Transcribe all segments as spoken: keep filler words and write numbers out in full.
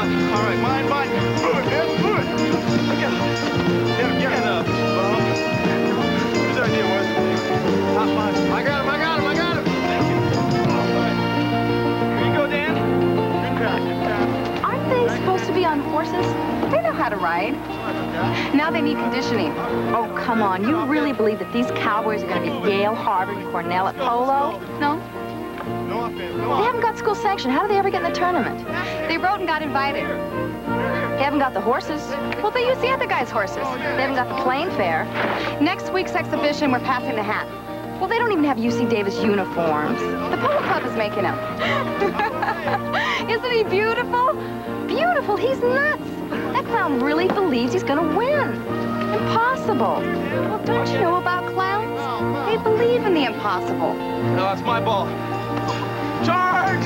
on. All right, mine, mine. Move it, man, move it. Get him. Get him, get him. Uh, whose idea was it? Top five. I got him, I got him, I got him. Thank you. All right. Here you go, Dan. Good pass, good pass. Aren't they supposed to be on horses? They know how to ride. Now they need conditioning. Oh, come on. You really believe that these cowboys are going to be Yale, Harvard, and Cornell at polo? No? They haven't got school sanction. How do they ever get in the tournament? They wrote and got invited. They haven't got the horses. Well, they use the other guy's horses. They haven't got the plane fare. Next week's exhibition, we're passing the hat. Well, they don't even have U C Davis uniforms. The polo club is making them. Isn't he beautiful? Beautiful. He's nuts. That clown really believes he's going to win. Impossible. Well, don't you know about clowns? They believe in the impossible. No, that's my ball. Charge!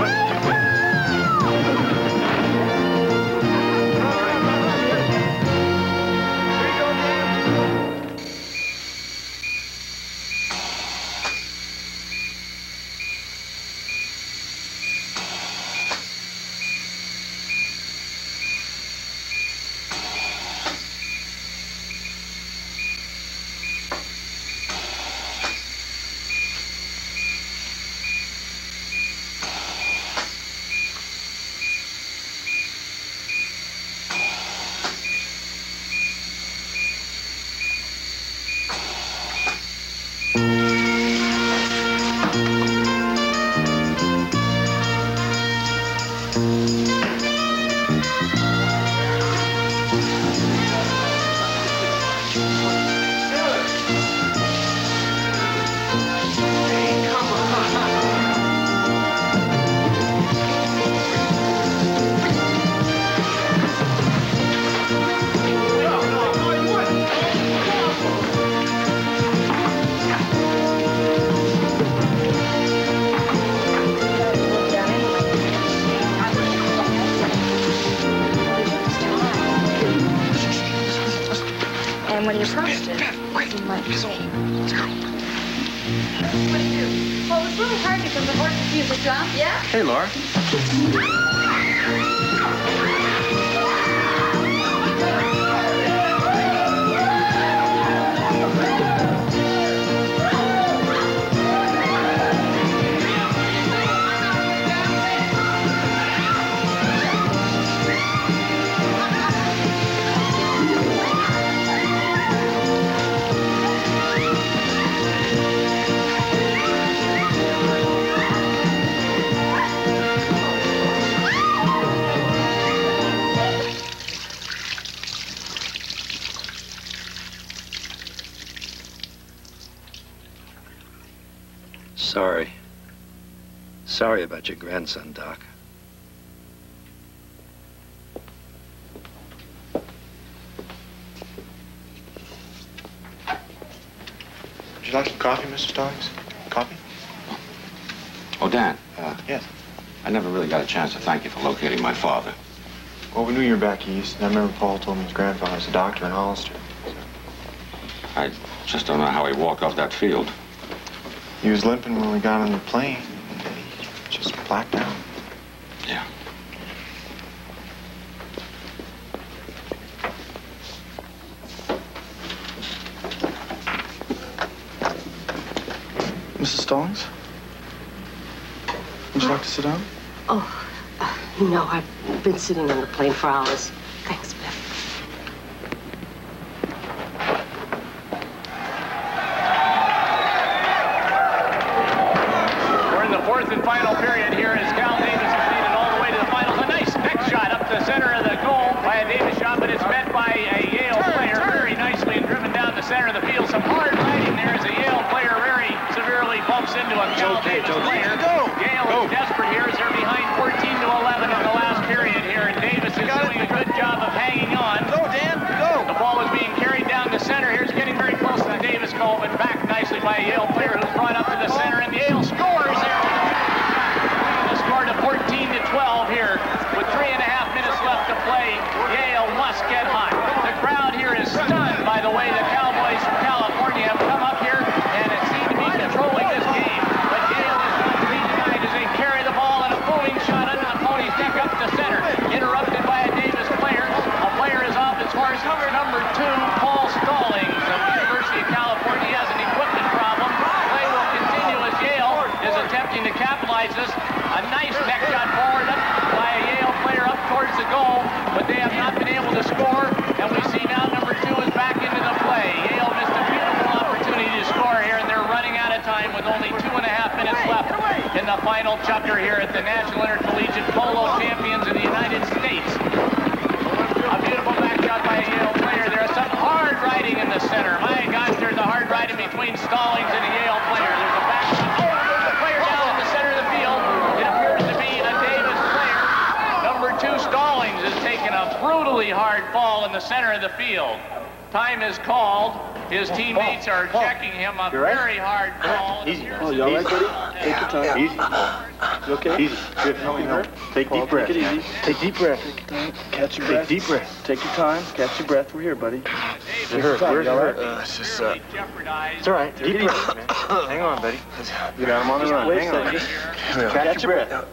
Hey, Laura. Sorry. Sorry about your grandson, Doc. Would you like some coffee, Mister Stallings? Coffee? Oh, Dan. Uh, yes. I never really got a chance to thank you for locating my father. Well, we knew you were back east, and I remember Paul told me his grandfather was a doctor in Hollister. So. I just don't know how he walked off that field. He was limping when we got on the plane. He just blacked out. Yeah. Missus Stallings? Would you like to sit down? Oh, uh, no, I've been sitting on the plane for hours. Thanks, Biff. We're in the fourth and final period here as Cal Davis has made it all the way to the finals. A nice neck shot up the center of the goal by a Davis shot, but it's met by a Yale player very nicely and driven down the center of the field. Some hard riding there as a Yale player very severely bumps into a Cal Davis player. Yale is desperate here as they're behind fourteen to eleven in the last period here, and Davis is doing a good job of hanging final chucker here at the National Intercollegiate Polo Champions of the United States. A beautiful back shot by a Yale player. There's some hard riding in the center. My gosh, there's a hard riding between Stallings and a Yale player. There's a back shot. Oh, there's a player down in the center of the field. It appears to be a Davis player. Number two, Stallings, has taken a brutally hard fall in the center of the field. Time is called. His teammates are checking him. A very hard fall. Easy. Oh, you all right, buddy? Take your time. Easy. You okay? Easy. Good. No, no. Take deep breath. Take it easy. Take deep breath. Take your time. Catch your breath. Take deep breath. Take your time. Catch your breath. We're here, buddy. It hurts. Where's it hurt? Uh, it's just, uh... It's all right. Deep breath, man. Hang on, buddy. You got him on the run. Hang on. Catch your breath.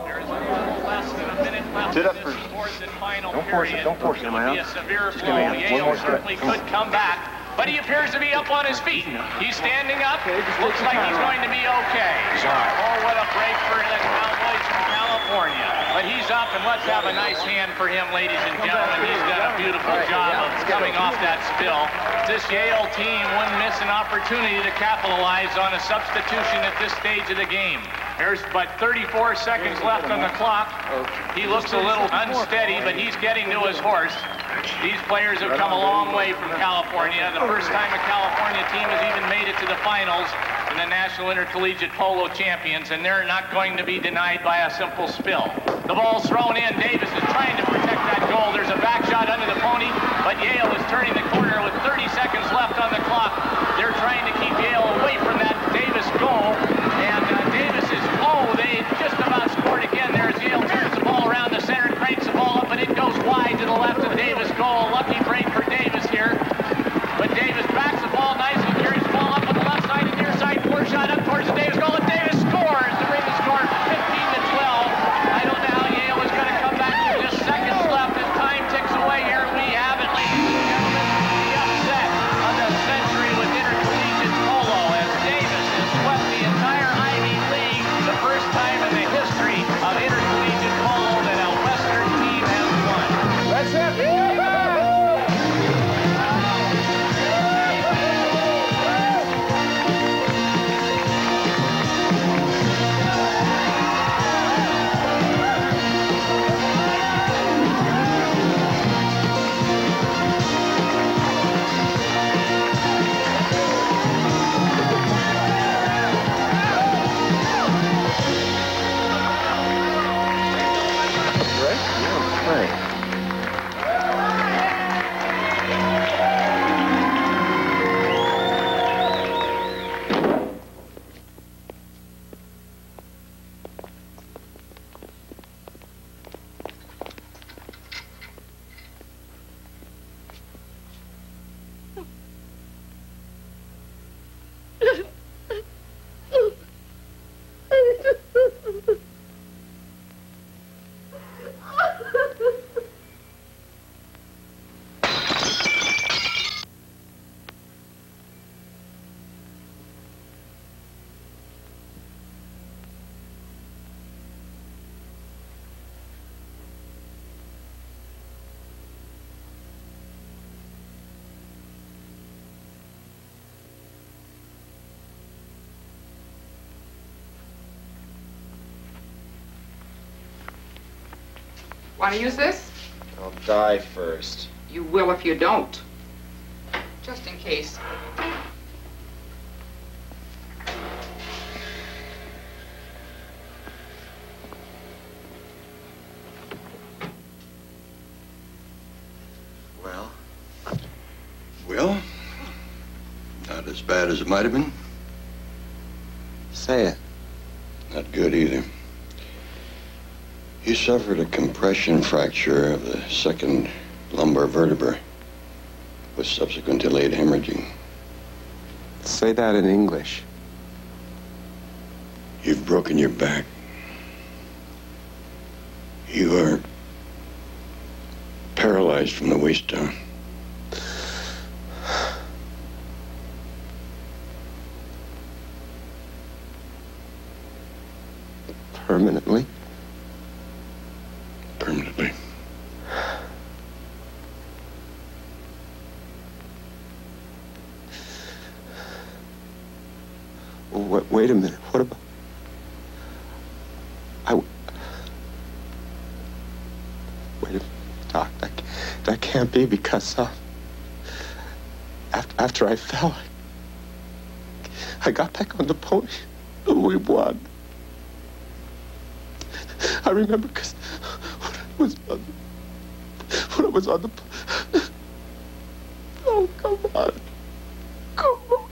Sit up first. Don't force it. Don't force it. Am I out? Just give me a one more step. Could come back. But he appears to be up on his feet. He's standing up. Looks like he's going to be okay. Oh, what a break for the Cowboys from California. But he's up, and let's have a nice hand for him, ladies and gentlemen. He's done a beautiful job of coming off that spill. This Yale team wouldn't miss an opportunity to capitalize on a substitution at this stage of the game. There's but thirty-four seconds left on the clock. He looks a little unsteady, but he's getting to his horse. These players have come a long way from California. The first time a California team has even made it to the finals in the National Intercollegiate Polo Champions, and they're not going to be denied by a simple spill. The ball's thrown in. Davis is trying to protect that goal. There's a back shot under the pony, but Yale is turning the corner with thirty seconds left on the clock. They're trying to keep Yale away from that Davis goal, and uh, Davis is, oh, they just about scored again there as Yale turns the ball around the center and cranks the ball up, and it goes wide to the left of Davis' goal. Lucky break for Davis here, but Davis backs the ball nicely, carries the ball up on the left side and near side, four shot up towards the Davis goal, and Davis scores to bring the score fifteen to twelve. I don't know how Yale is going to come back with just seconds left as time ticks away here. We have it, ladies and gentlemen, the upset of the century with intercollegiate polo as Davis has swept the entire Ivy League, the first time in the history of intercollegiate polo that a Western team has won. That's it. Want to use this? I'll die first. You will if you don't. Just in case. Well? Well? Not as bad as it might have been. Say it. Not good either. He suffered a compression fracture of the second lumbar vertebra with subsequent delayed hemorrhaging. Say that in English. You've broken your back. You are paralyzed from the waist down. Permanently? Permanently. Well, wait, wait a minute. What about... Wait a minute, Doc. That, that can't be because, uh, after, after I fell, I, I got back on the pony. We won. I remember because when I was on the, when I was on the, oh, come on. Come on.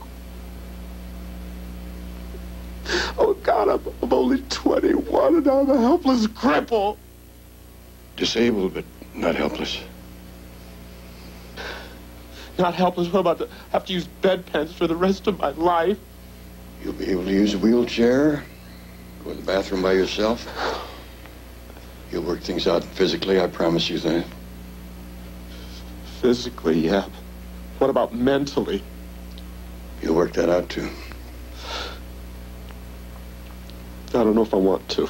Oh, God, I'm, I'm only twenty-one and I'm a helpless cripple. Disabled, but not helpless. Not helpless? What about to have to use bedpans for the rest of my life? You'll be able to use a wheelchair, go in the bathroom by yourself. You'll work things out physically, I promise you that. Physically, yeah. What about mentally? You'll work that out, too. I don't know if I want to.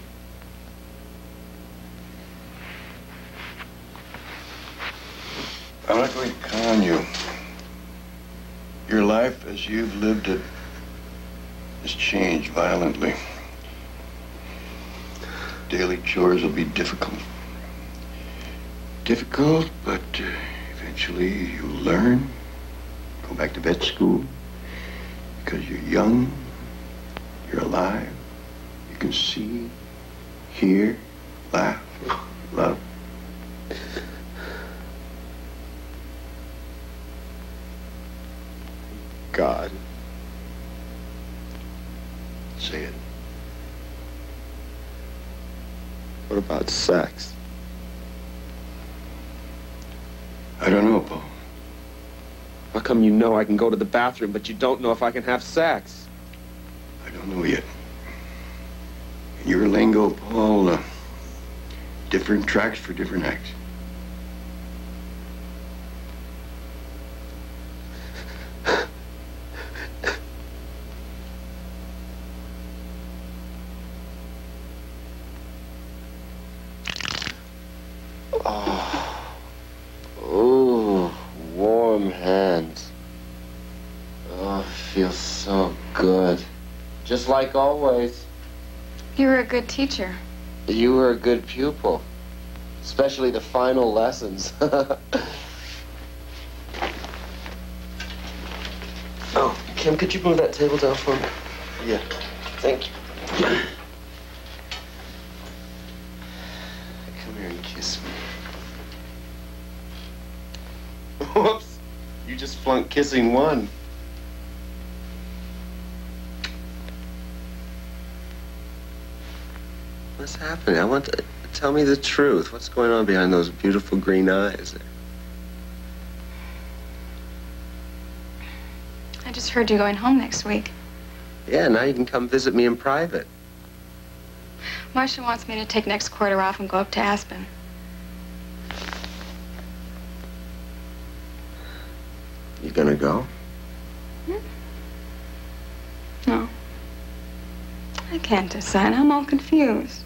I'm not going to con you. Your life, as you've lived it, has changed violently. Daily chores will be difficult. Difficult, but uh, eventually you'll learn. Go back to vet school. Because you're young, you're alive. You can see, hear, laugh, love. God. Say it. What about sex? I don't know, Paul. How come you know I can go to the bathroom, but you don't know if I can have sex? I don't know yet. In your lingo, Paul, uh, different tracks for different acts. Oh. Oh, warm hands. Oh, feels so good. Just like always. You were a good teacher. You were a good pupil. Especially the final lessons. Oh, Kim, could you move that table down for me? Yeah, thank you. Come here and kiss me. Whoops, you just flunked kissing one. What's happening? I want to tell me the truth. What's going on behind those beautiful green eyes there? I just heard you're going home next week. Yeah, now you can come visit me in private. Marcia wants me to take next quarter off and go up to Aspen. You gonna go? Hmm? No. I can't decide. I'm all confused.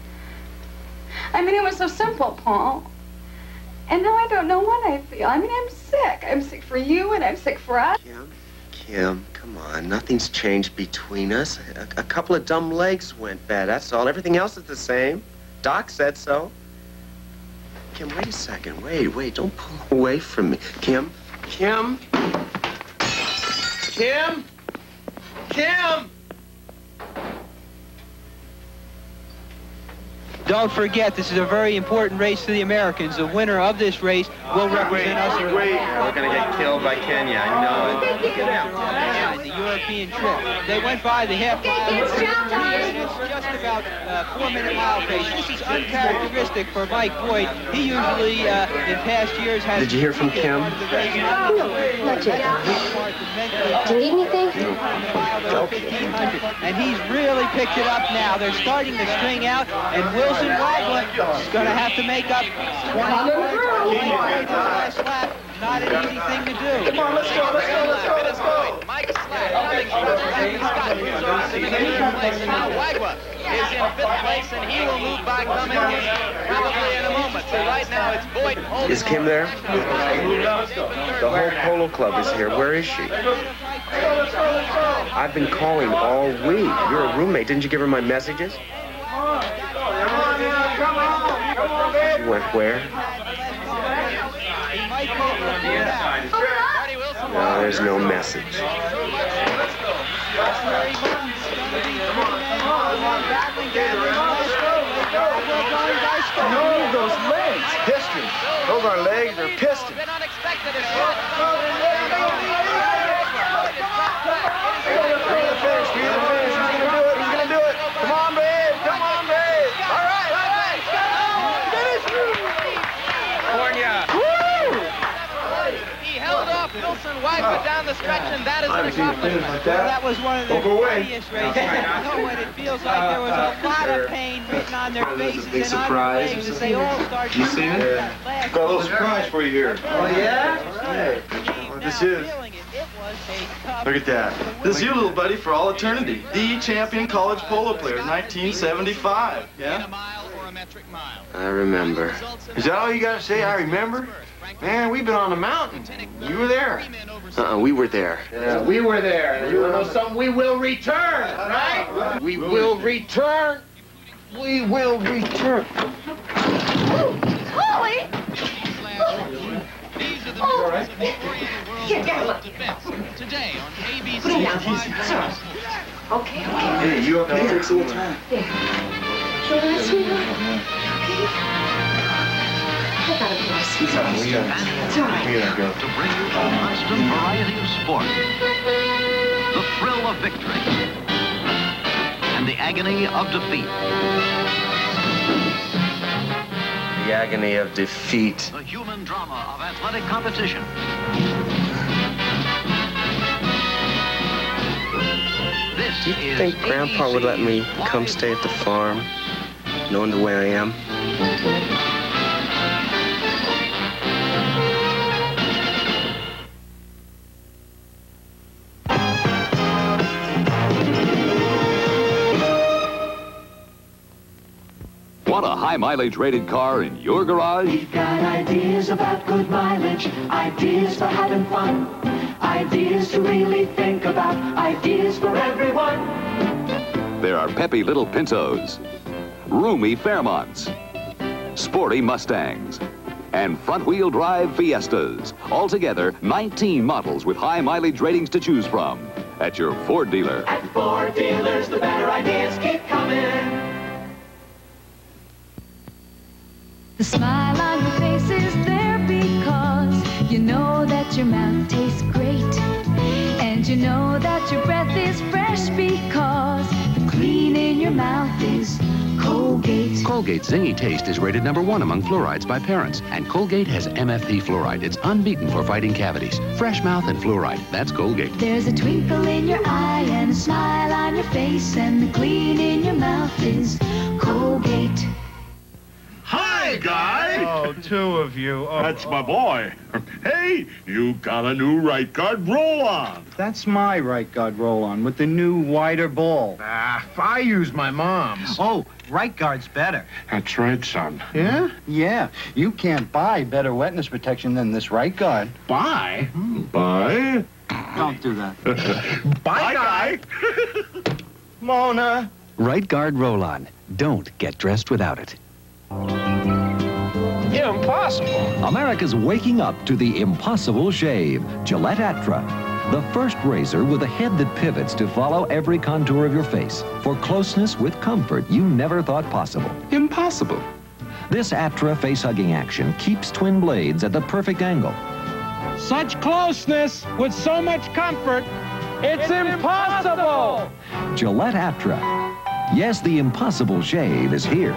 I mean, it was so simple, Paul. And now I don't know what I feel. I mean, I'm sick. I'm sick for you, and I'm sick for us. Kim, Kim, come on. Nothing's changed between us. A, a couple of dumb legs went bad, that's all. Everything else is the same. Doc said so. Kim, wait a second. Wait, wait. Don't pull away from me. Kim, Kim. Kim. Kim. Don't forget, this is a very important race to the Americans. The winner of this race will represent us. We're going to get killed by Kenya, I know it. Look at him. The European trip. They went by the half mile. It's just about a four-minute mile pace. This is uncharacteristic for Mike Boyd. He usually, uh, in past years, has... Did you hear from Kim? No, not yet. Do you need anything? And he's really picked it up now. They're starting to string out, and Wilson Wagler is going to have to make up twenty-five to the last lap. Not an easy thing to do. Come on, let's go, let's go, let's go, let's go. Mike Slack, coming from Scott, who's in third place, and now Wagler is in fifth place, and he will move by coming probably in a moment. So right now it's Boyd holding. Is Kim there? The whole polo club is here. Where is she? I've been calling all week. You're a roommate. Didn't you give her my messages? Come on, come on, come on, She went where? No, there's no message. No, those legs. Pistons. Those aren't legs, they're pistons. Been unexpected. He's gonna finish, he's gonna finish, he's gonna do it, he's gonna do it. Come on, babe, come on, babe. All right, all right, finish. California. He held off Wilson, wiped it down the stretch, and that is an accomplishment. Well, that was one of the funniest races. You know what? It feels like there was a lot of pain written on their faces and on their legs as they all start to see it. Got a little surprise for you here. Oh, yeah? Hey, what this is. Look at that. This is you, little buddy, for all eternity. The champion college polo player, nineteen seventy-five. Yeah? I remember. Is that all you got to say? I remember? Man, we've been on the mountain. You were there. Uh-uh, we were there. Yeah, we were there. And you know something? We will return, right? We will return. We will return. Holly! Oh, Here, get a look. Today on A B C. Put it down. Okay, okay. Hey, you okay? Takes a little time. There. Feel that, sweetheart? Okay. I gotta go. It's all right. We gotta, It's all right. we gotta go. To bring you a constant variety of sport, the thrill of victory, and the agony of defeat. The agony of defeat. The human drama of athletic competition. This Do you is think Grandpa would let me come stay at the farm, knowing the way I am? Want a high-mileage rated car in your garage? We've got ideas about good mileage, ideas for having fun, ideas to really think about, ideas for everyone. There are peppy little Pintos, roomy Fairmonts, sporty Mustangs, and front-wheel drive Fiestas. Altogether, nineteen models with high mileage ratings to choose from at your Ford dealer. At Ford dealers, the better ideas keep coming. The smile on your face is there because you know that your mouth tastes great. And you know that your breath is fresh because the clean in your mouth is Colgate. Colgate's Zingy Taste is rated number one among fluorides by parents. And Colgate has M F P fluoride. It's unbeaten for fighting cavities. Fresh mouth and fluoride. That's Colgate. There's a twinkle in your eye and a smile on your face, and the clean in your mouth is Colgate. Hi, guy! Oh, two of you. Oh, That's my boy. Hey, you got a new right guard roll-on. That's my right guard roll-on with the new wider ball. Ah, I use my mom's. Oh, right guard's better. That's right, son. Yeah? Yeah. You can't buy better wetness protection than this right guard. Buy? Buy? Don't do that. Bye, guy! Mona. Right guard roll-on. Don't get dressed without it. Impossible. America's waking up to the impossible shave, Gillette Atra. The first razor with a head that pivots to follow every contour of your face for closeness with comfort you never thought possible. Impossible. This Atra face-hugging action keeps twin blades at the perfect angle. Such closeness with so much comfort, it's impossible! Gillette Atra. Yes, the impossible shave is here.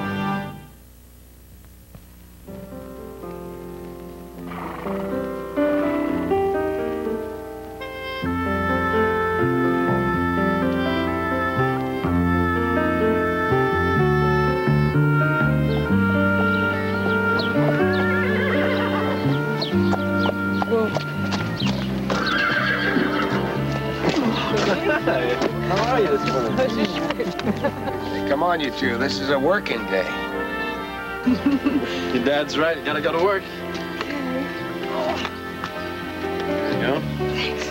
How are you this morning? Hey, come on, you two. This is a working day. Your dad's right. You gotta go to work. There you go. Thanks.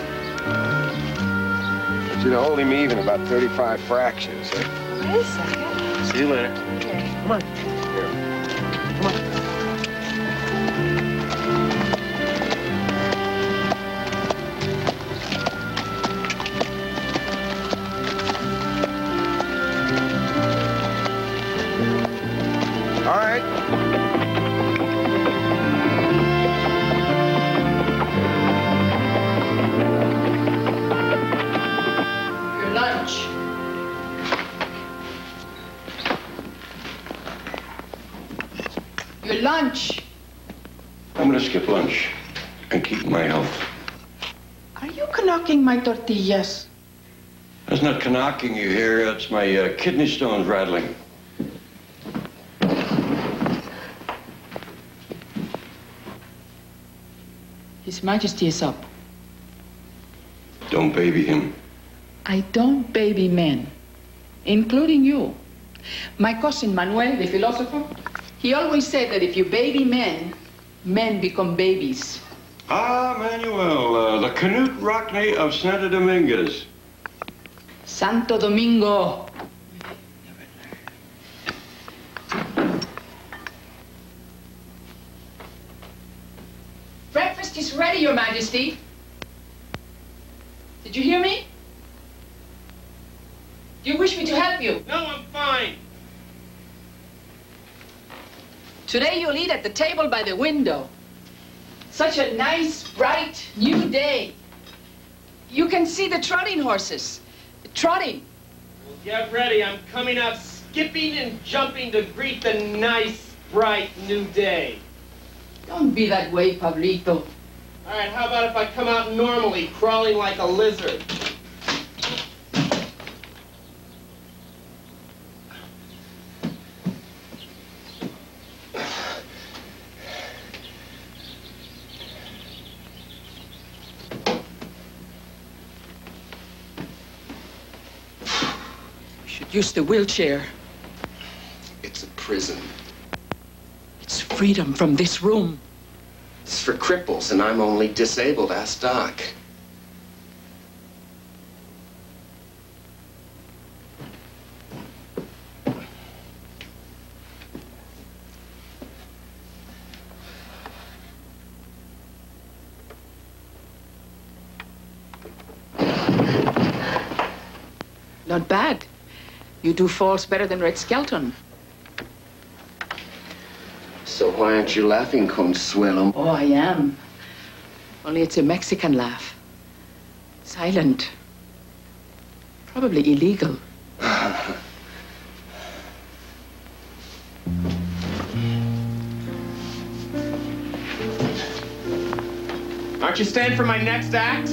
Should have holding me even about thirty-five fractions. Huh? Wait a second. See you later. Okay. Come on. Here. Come on. I'm gonna skip lunch and keep my health. Are you knocking my tortillas? That's not knocking you here. That's my uh, kidney stones rattling. His Majesty is up. Don't baby him. I don't baby men, including you. My cousin Manuel, the philosopher, he always said that if you baby men, men become babies. Ah, Manuel, uh, the Canute Rockney of Santo Dominguez. Santo Domingo. Breakfast is ready, Your Majesty. Did you hear me? Do you wish me to help you? No, I'm fine. Today you'll eat at the table by the window. Such a nice, bright, new day. You can see the trotting horses. Trotting. Well, get ready. I'm coming out skipping and jumping to greet the nice, bright new day. Don't be that way, Pablito. All right, how about if I come out normally, crawling like a lizard? Use the wheelchair. It's a prison. It's freedom from this room. It's for cripples, and I'm only disabled. Ask Doc. Not bad. You do falls better than Red Skelton. So why aren't you laughing, Consuelo? Oh, I am. Only it's a Mexican laugh. Silent. Probably illegal. Aren't you staying for my next act?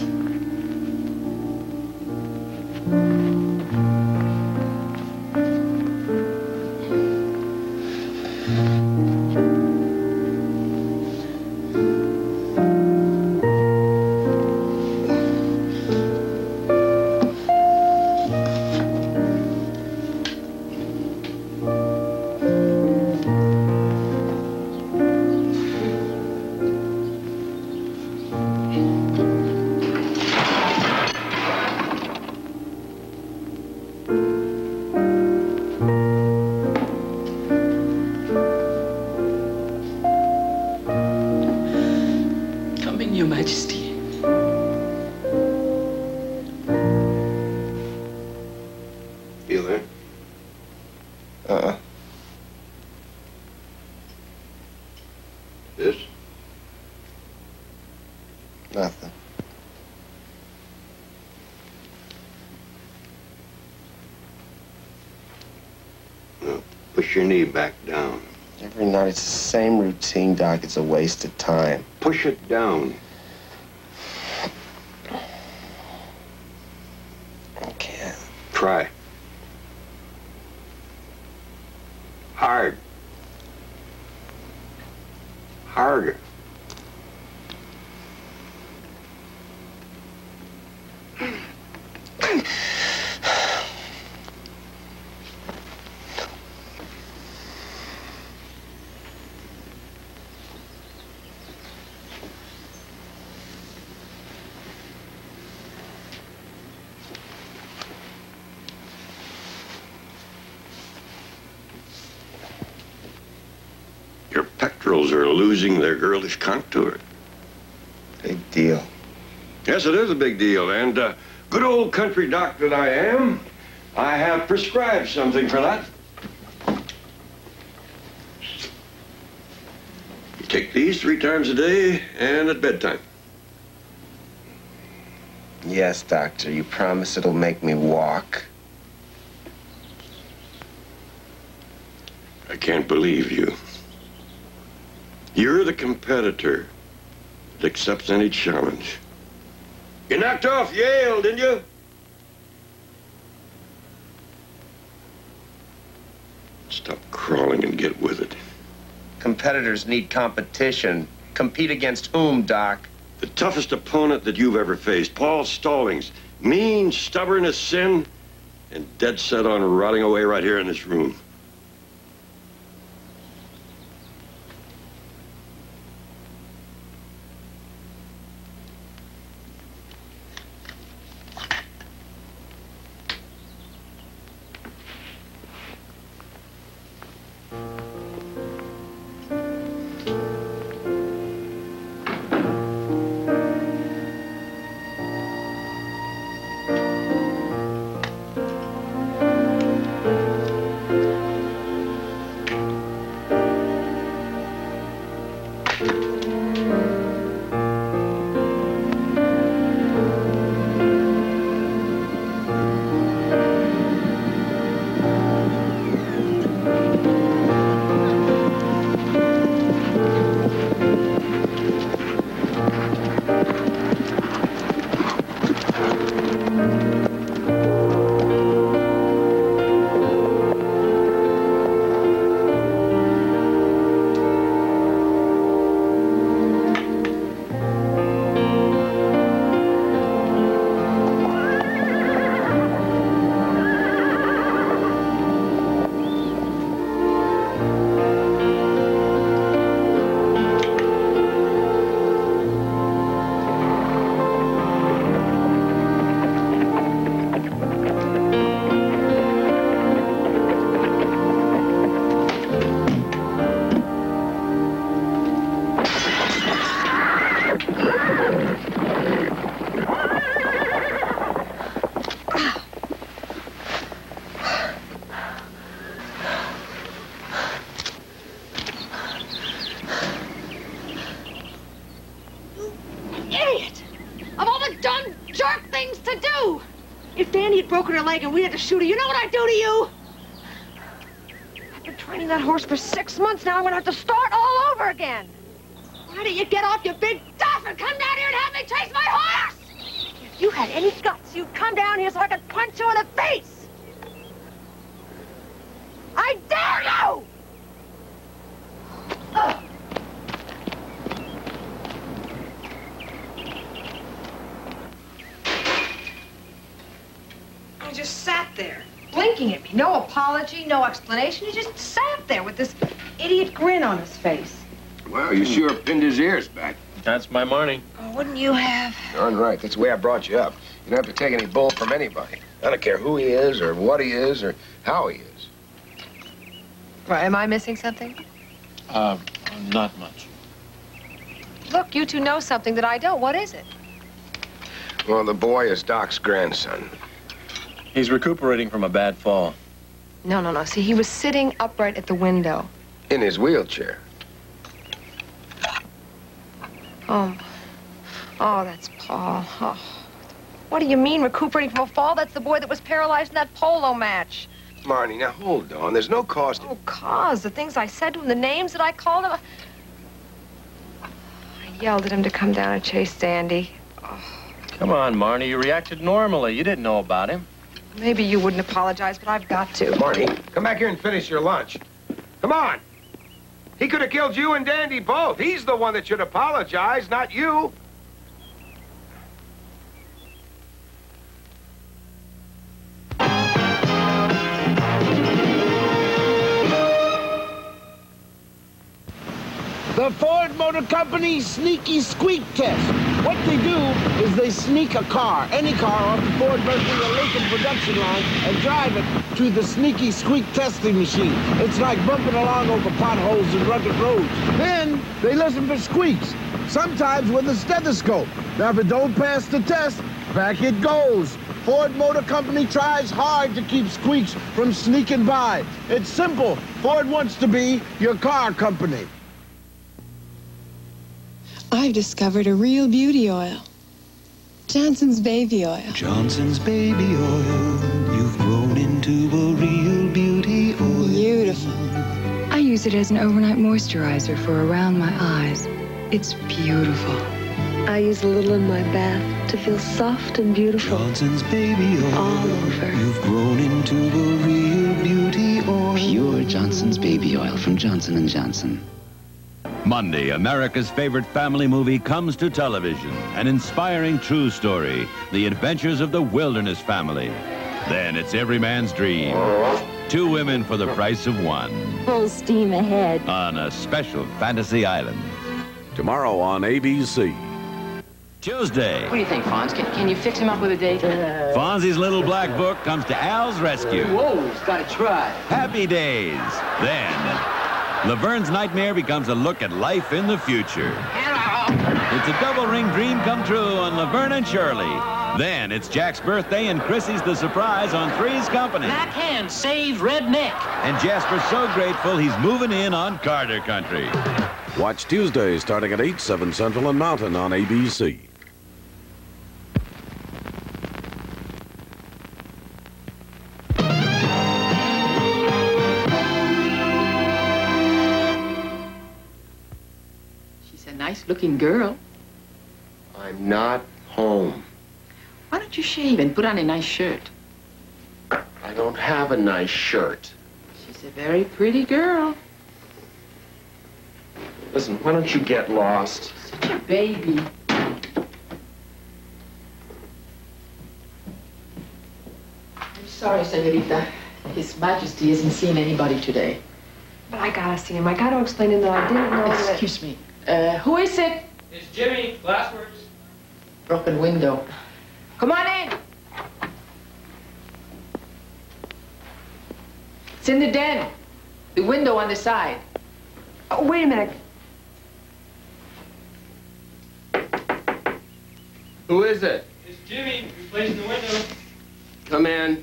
Nothing. Well, push your knee back down. Every night it's the same routine, Doc. It's a waste of time. Push it down. I can't. Try. Hard. Harder. Your pectorals are losing their girlish contour. Big deal. Yes, it is a big deal. And uh, good old country doc that I am, I have prescribed something for that. You take these three times a day and at bedtime. Yes, doctor. You promise it'll make me walk? I can't believe you. You're the competitor that accepts any challenge. You knocked off Yale, didn't you? Stop crawling and get with it. Competitors need competition. Compete against whom, Doc? The toughest opponent that you've ever faced, Paul Stallings. Mean, stubborn as sin, and dead set on rotting away right here in this room. And we had to shoot her. You know what I'd do to you? I've been training that horse for six months now. I'm going to have to start all over again. Why don't you get off your big duff and come down here and help me chase my horse? If you had any guts, you'd come down here so I could punch you in the face. I dare you! Ugh. I just sat there, blinking at me. No apology, no explanation. He just sat there with this idiot grin on his face. Well, you sure pinned his ears back. That's my money. Oh, wouldn't you have? Darn right. That's the way I brought you up. You don't have to take any bull from anybody. I don't care who he is or what he is or how he is. Right, am I missing something? Uh, not much. Look, you two know something that I don't. What is it? Well, the boy is Doc's grandson. He's recuperating from a bad fall. No, no, no. See, he was sitting upright at the window. In his wheelchair. Oh. Oh, that's Paul. Oh. What do you mean, recuperating from a fall? That's the boy that was paralyzed in that polo match. Marnie, now hold on. There's no cause to... Oh, cause. The things I said to him, the names that I called him. I yelled at him to come down and chase Sandy. Oh. Come on, Marnie. You reacted normally. You didn't know about him. Maybe you wouldn't apologize, but I've got to. Marnie, come back here and finish your lunch. Come on. He could have killed you and Dandy both. He's the one that should apologize, not you. The Ford Motor Company Sneaky Squeak Test. What they do is they sneak a car, any car, off the Ford Mercury or Lincoln production line and drive it to the Sneaky Squeak testing machine. It's like bumping along over potholes and rugged roads. Then they listen for squeaks, sometimes with a stethoscope. Now, if it don't pass the test, back it goes. Ford Motor Company tries hard to keep squeaks from sneaking by. It's simple. Ford wants to be your car company. I've discovered a real beauty oil. Johnson's Baby Oil. Johnson's Baby Oil. You've grown into a real beauty oil. Beautiful. I use use it as an overnight moisturizer for around my eyes. It's beautiful. I use a little in my bath to feel soft and beautiful. Johnson's baby oil. All over. You've grown into a real beauty oil. Pure Johnson's baby oil from Johnson and Johnson. Monday, America's favorite family movie comes to television. An inspiring true story, The Adventures of the Wilderness Family. Then it's every man's dream. Two women for the price of one. Full steam ahead. On a special fantasy island. Tomorrow on A B C. Tuesday. What do you think, Fonz? Can, can you fix him up with a date? Uh... Fonzie's little black book comes to Al's rescue. Whoa, he's got to try. Happy Days. Then, Laverne's nightmare becomes a look at life in the future. Hello. It's a double ring dream come true on Laverne and Shirley. Then it's Jack's birthday and Chrissy's the surprise on Three's Company. Backhand save Redneck. And Jasper's so grateful he's moving in on Carter Country. Watch Tuesday starting at eight, seven Central and Mountain on A B C. She's a nice-looking girl. I'm not home. Why don't you shave and put on a nice shirt? I don't have a nice shirt. She's a very pretty girl. Listen, why don't you get lost? Such a baby. I'm sorry, señorita. His Majesty hasn't seen anybody today. But I gotta see him. I gotta explain to him that I didn't know that... Excuse me. Uh, who is it? It's Jimmy, Glassworks. Broken window. Come on in. It's in the den. The window on the side. Oh, wait a minute. Who is it? It's Jimmy, replacing the window. Come in.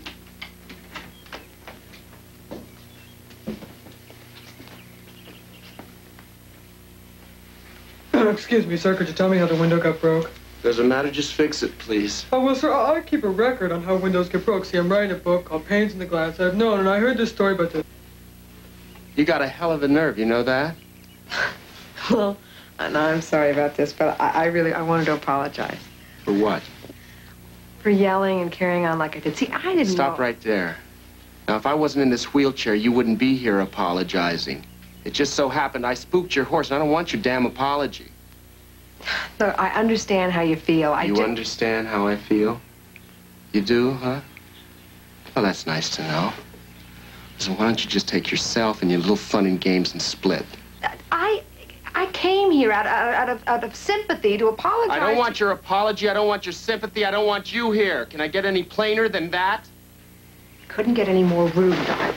Oh, excuse me, sir. Could you tell me how the window got broke? Doesn't matter. Just fix it, please. Oh, well, sir, I I keep a record on how windows get broke. See, I'm writing a book called Pains in the Glass. I've known, and I heard this story about this. You got a hell of a nerve, you know that? Well, no, I'm sorry about this, but I, I really, I wanted to apologize. For what? For yelling and carrying on like I did. See, I didn't Stop know. right there. Now, if I wasn't in this wheelchair, you wouldn't be here apologizing. It just so happened I spooked your horse, and I don't want your damn apology. Look, I understand how you feel. I You do. understand how I feel? You do, huh? Well, that's nice to know. So why don't you just take yourself and your little fun and games and split? I, I came here out, out, out of out of sympathy to apologize. I don't want your apology. I don't want your sympathy. I don't want you here. Can I get any plainer than that? Couldn't get any more rude. I...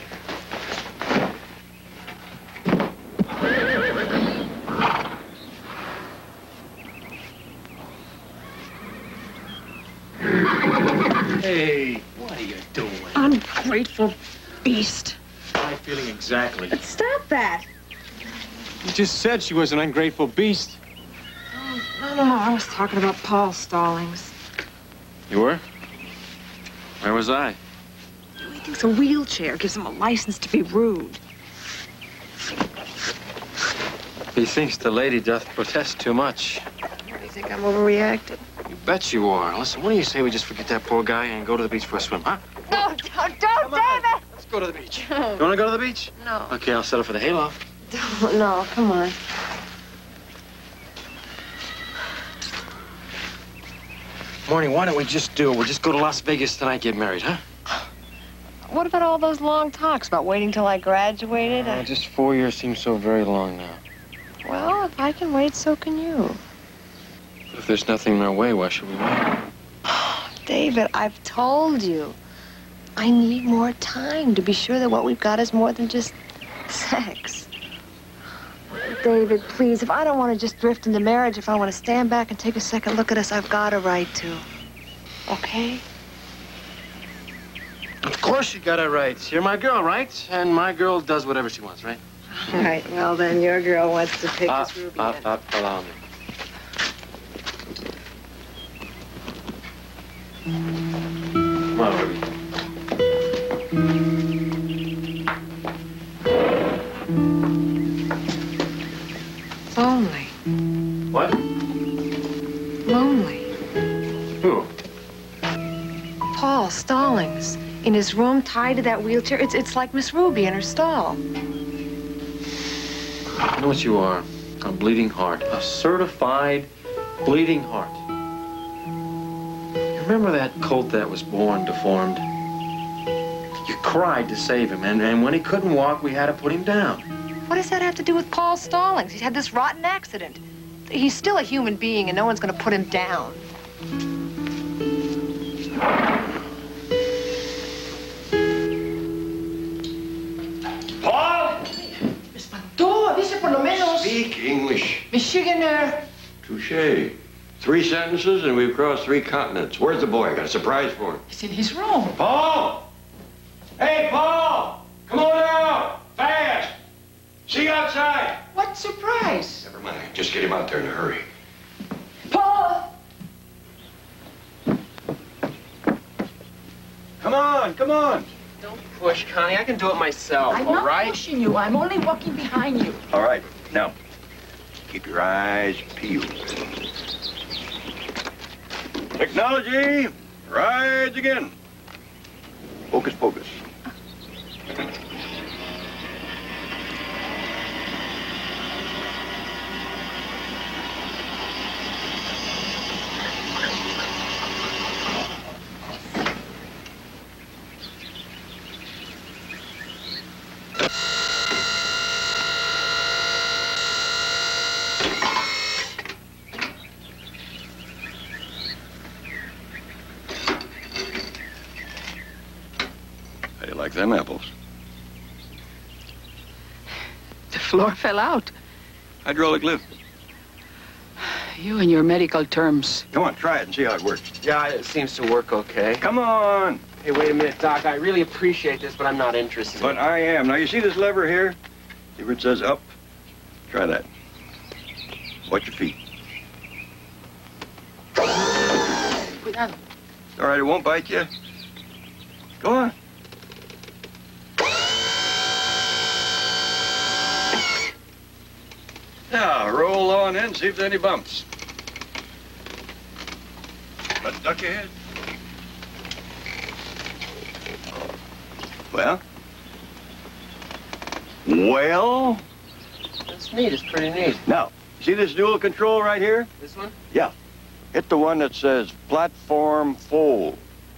Hey, what are you doing? Ungrateful beast. I'm feeling exactly. Stop that. You just said she was an ungrateful beast. Oh, no, no, no. I was talking about Paul Stallings. You were? Where was I? He thinks a wheelchair gives him a license to be rude. He thinks the lady doth protest too much. You really think I'm overreacting? You bet you are. Listen, what do you say we just forget that poor guy and go to the beach for a swim, huh? No, don't, don't, David! Let's go to the beach. You want to go to the beach? No. Okay, I'll settle for the hayloft. Don't, no, come on. Morning, why don't we just do it? We'll just go to Las Vegas tonight, get married, huh? What about all those long talks about waiting till I graduated? Oh, just four years seems so very long now. Well, if I can wait, so can you. If there's nothing in our way, why should we wait? David, I've told you. I need more time to be sure that what we've got is more than just sex. David, please, if I don't want to just drift into marriage, if I want to stand back and take a second look at us, I've got a right to. Okay? Of course you got it right. You're my girl, right? And my girl does whatever she wants, right? All right, well, then your girl wants to pick Uh, this ruby. uh, end. uh, allow me. Come on, Ruby. What? Lonely. Who? Paul Stallings. In his room, tied to that wheelchair. It's, it's like Miss Ruby in her stall. You know what you are? A bleeding heart. A certified bleeding heart. You remember that colt that was born deformed? You cried to save him, and, and when he couldn't walk, we had to put him down. What does that have to do with Paul Stallings? He's had this rotten accident. He's still a human being, and no one's going to put him down. Paul! Tú, dice por lo menos. Speak English. Michiganer. Touche. Three sentences and we've crossed three continents. Where's the boy? Got a surprise for him. He's in his room. Paul! Hey, Paul! Come on out! Fast! See you outside! What surprise? Never mind. Just get him out there in a hurry. Paul! Come on, come on. Don't push, Connie. I can do it myself, I'm all not right? pushing you. I'm only walking behind you. All right. Now, keep your eyes peeled. Technology, rides again. Focus, focus. How do you like them apples? The floor fell out. Hydraulic lift. You and your medical terms. Come on, try it and see how it works. Yeah, it seems to work okay. Come on. Hey, wait a minute, Doc. I really appreciate this, but I'm not interested. But I am. Now, you see this lever here? See where it says up? Try that. Watch your feet. Cuidado. All right, it won't bite you. Go on. Now, roll on in, see if there's any bumps. But duck your head. Well? Well? That's neat. It's pretty neat. Now, see this dual control right here? This one? Yeah. Hit the one that says platform fold.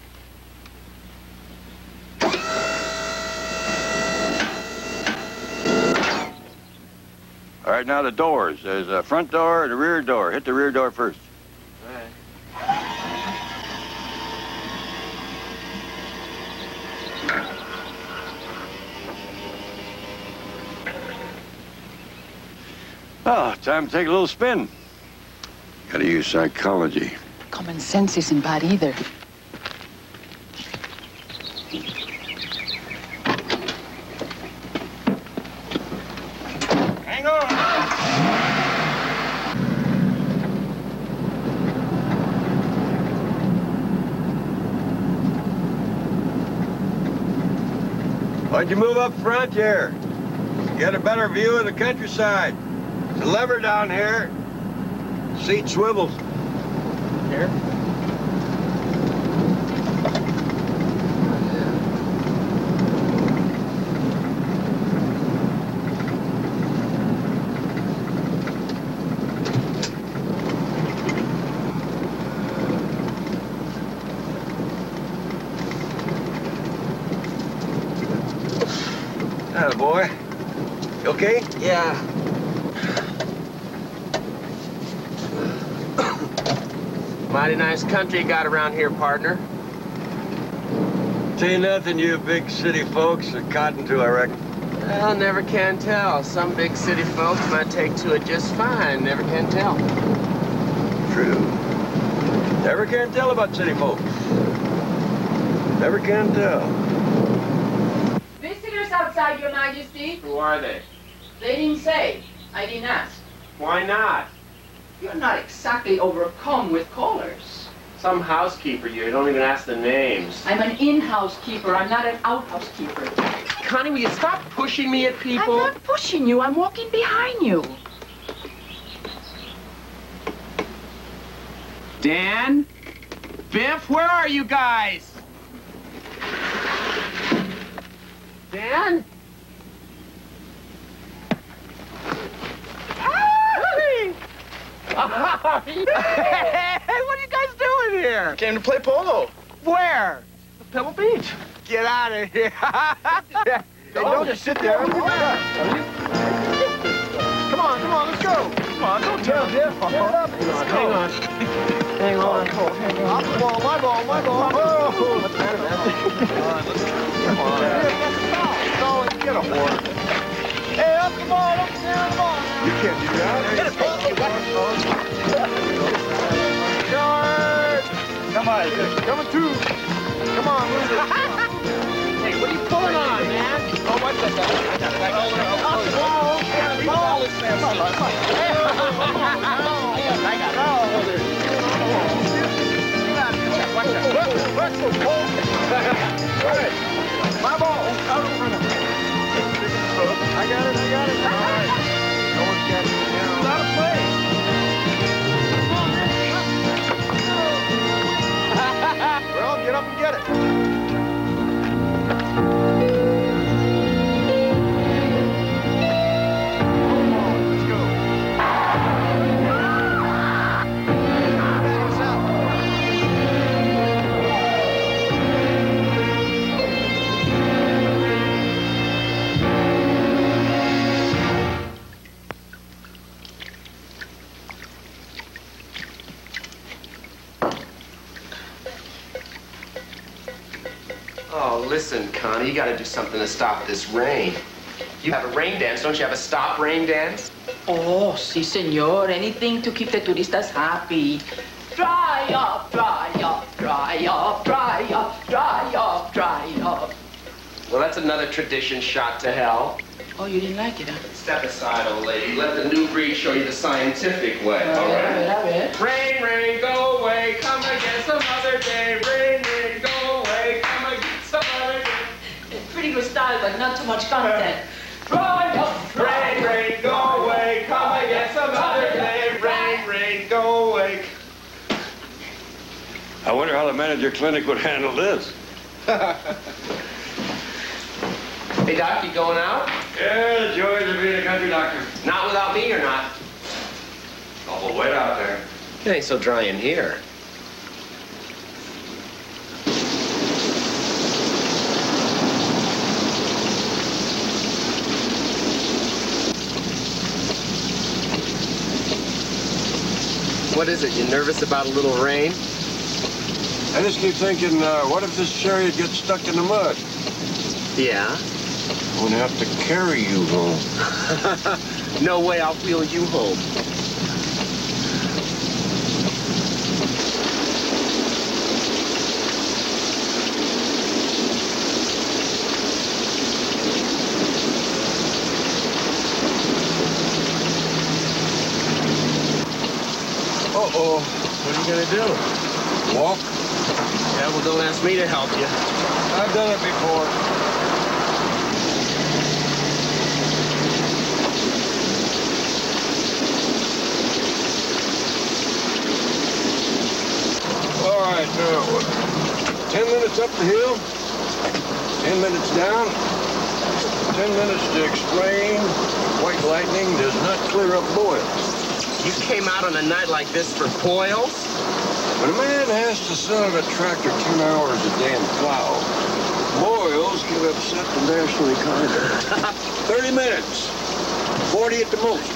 All right, now the doors. There's a front door and a rear door. Hit the rear door first. All right. Oh, time to take a little spin. Gotta use psychology. Common sense isn't bad either. Hang on. Why'd you move up front here? Get a better view of the countryside. The lever down here. Seat swivels. Here? Atta boy. You okay? Yeah. Mighty nice country you got around here, partner. Ain't nothing you big city folks are cotton to, I reckon. Well, never can tell. Some big city folks might take to it just fine. Never can tell. True. Never can tell about city folks. Never can tell. Visitors outside, Your Majesty. Who are they? They didn't say. I didn't ask. Why not? You're not exactly overcome with callers. Some housekeeper. You don't even ask the names. I'm an in-house keeper. I'm not an out-house keeper. Connie, will you stop pushing me at people? I'm not pushing you. I'm walking behind you. Dan? Biff, where are you guys? Dan? Hey! Hey, what are you guys doing here? Came to play polo. Where? Pebble Beach. Get out of here. Hey, don't just sit there. Come on, come on, let's go. Come on, don't tell Jeff. Hang on, hang on. Hang on. Hang on. Off the ball, my ball, my ball. Oh, what's the matter, man? Come on, let's go. Come on. No, get a horse. Hey, up the ball, up and down the ball. You can't do that. Get a ball. Come on, coming two. Come on, move it. Hey, what are you pulling on, man? Oh, what's that? I got it. I got it. Off the ball. Yeah, the ball is there. Come on, come on. Hey, I got it. Oh, there. Watch out. Watch out. Watch out. All right. My ball. Out in front of me. I got it. I got it. All right. No one's got it. It's out of play. Well, get up and get it. Oh, listen, Connie, you gotta do something to stop this rain. You have a rain dance, don't you have a stop rain dance? Oh, sí, señor. Anything to keep the turistas happy. Dry up, dry up, dry up, dry up, dry up, dry up. Well, that's another tradition shot to hell. Oh, you didn't like it, huh? Step aside, old lady. Let the new breed show you the scientific way, Oh, all yeah, right? yeah, yeah. Rain, rain, go away, come again some other day. Rain, rain, go away, come again some other day. Pretty good style, but not too much content. Dry up, dry Rain, rain, go away, come again some other day. Rain, rain, go away. I wonder how the manager clinic would handle this. Hey, Doc, you going out? Yeah, the joys of being a country doctor. Not without me or not? Awful wet out there. It ain't so dry in here. What is it? You nervous about a little rain? I just keep thinking, uh, what if this chariot gets stuck in the mud? Yeah? I'm gonna have to carry you home. No way, I'll wheel you home. Uh-oh. What are you gonna do? Walk? Yeah, well, don't ask me to help you. I've done it before. All right, now, what? Ten minutes up the hill, ten minutes down, ten minutes to explain white lightning does not clear up boils. You came out on a night like this for boils? When a man has to sit on a tractor ten hours a day and plow, boils can upset the national economy. Thirty minutes, forty at the most.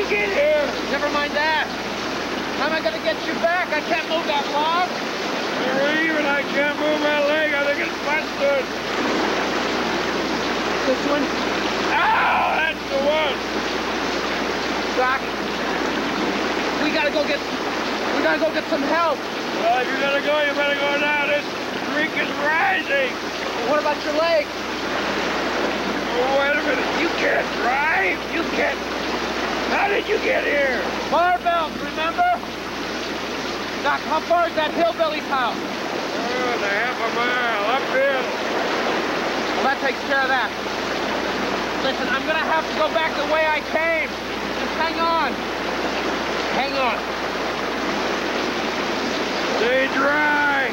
you get here? Never mind that. How am I gonna get you back? I can't move that log. You're even. I can't move my leg. I think it's busted. This one? Ow! That's the one. Doc, we gotta go get, we gotta go get some help. Well, if you're gonna go, you better go now. This creek is rising. What about your leg? Oh, wait a minute. You can't drive. You can't. How did you get here? Barbells, remember? Doc, how far is that hillbilly's house? Oh, it's a half a mile uphill. Well, that takes care of that. Listen, I'm gonna have to go back the way I came. Just hang on. Hang on. Stay dry.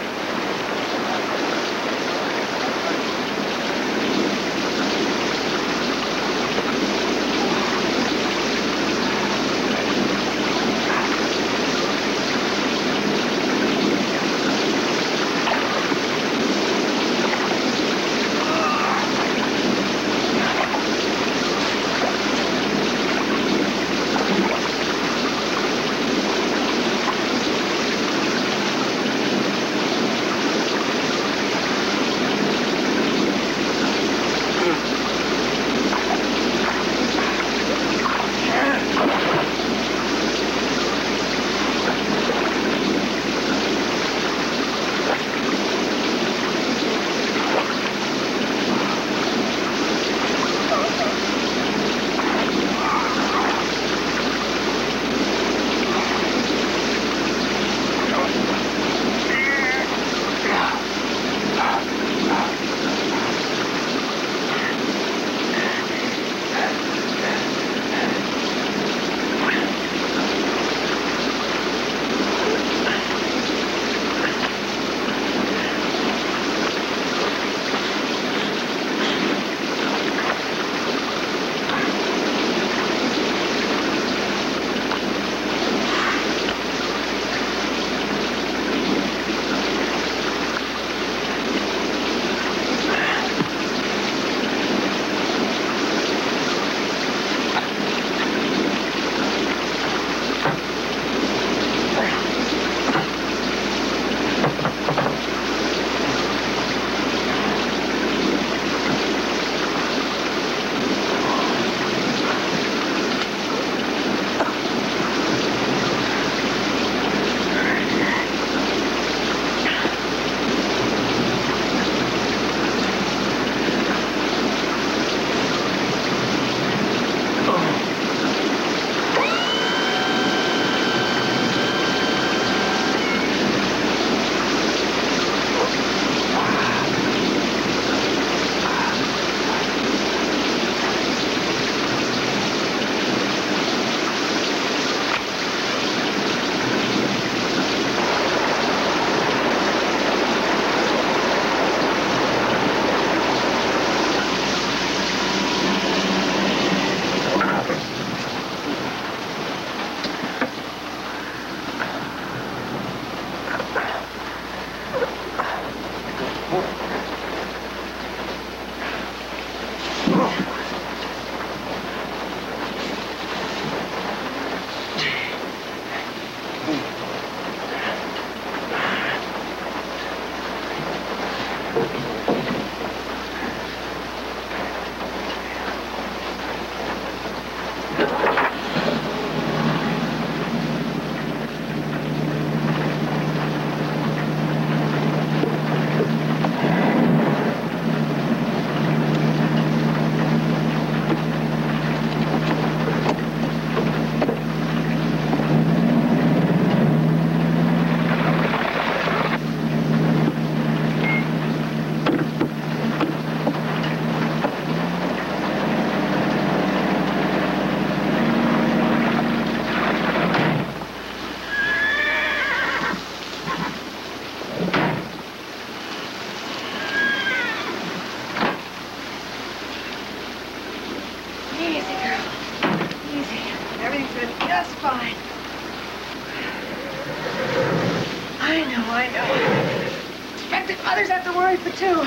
fine. I know, I know. Expected mothers have to worry for two.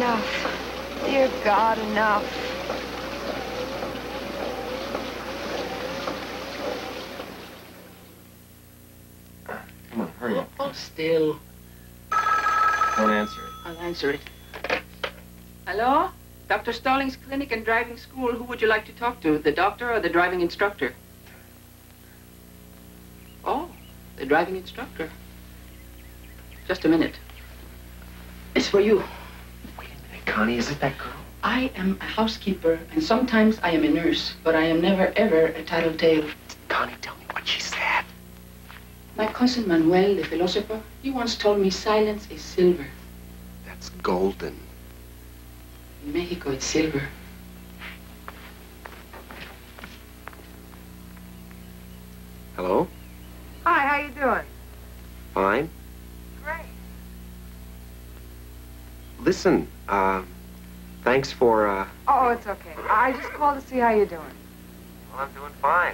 enough. Dear God, enough. Come on, hurry up. Hold still. Don't answer it. I'll answer it. Hello? Doctor Stallings Clinic and Driving School. Who would you like to talk to? The doctor or the driving instructor? Oh, the driving instructor. Just a minute. It's for you. Wait a minute, Connie, is it that girl? I am a housekeeper, and sometimes I am a nurse, but I am never, ever a tattletale. Connie, tell me what she said. My cousin Manuel, the philosopher, he once told me silence is silver. That's golden. In Mexico, it's silver. Hello? Hi, how you doing? Fine. Great. Listen, uh, thanks for, uh... Oh, it's okay. I just called to see how you're doing. Well, I'm doing fine.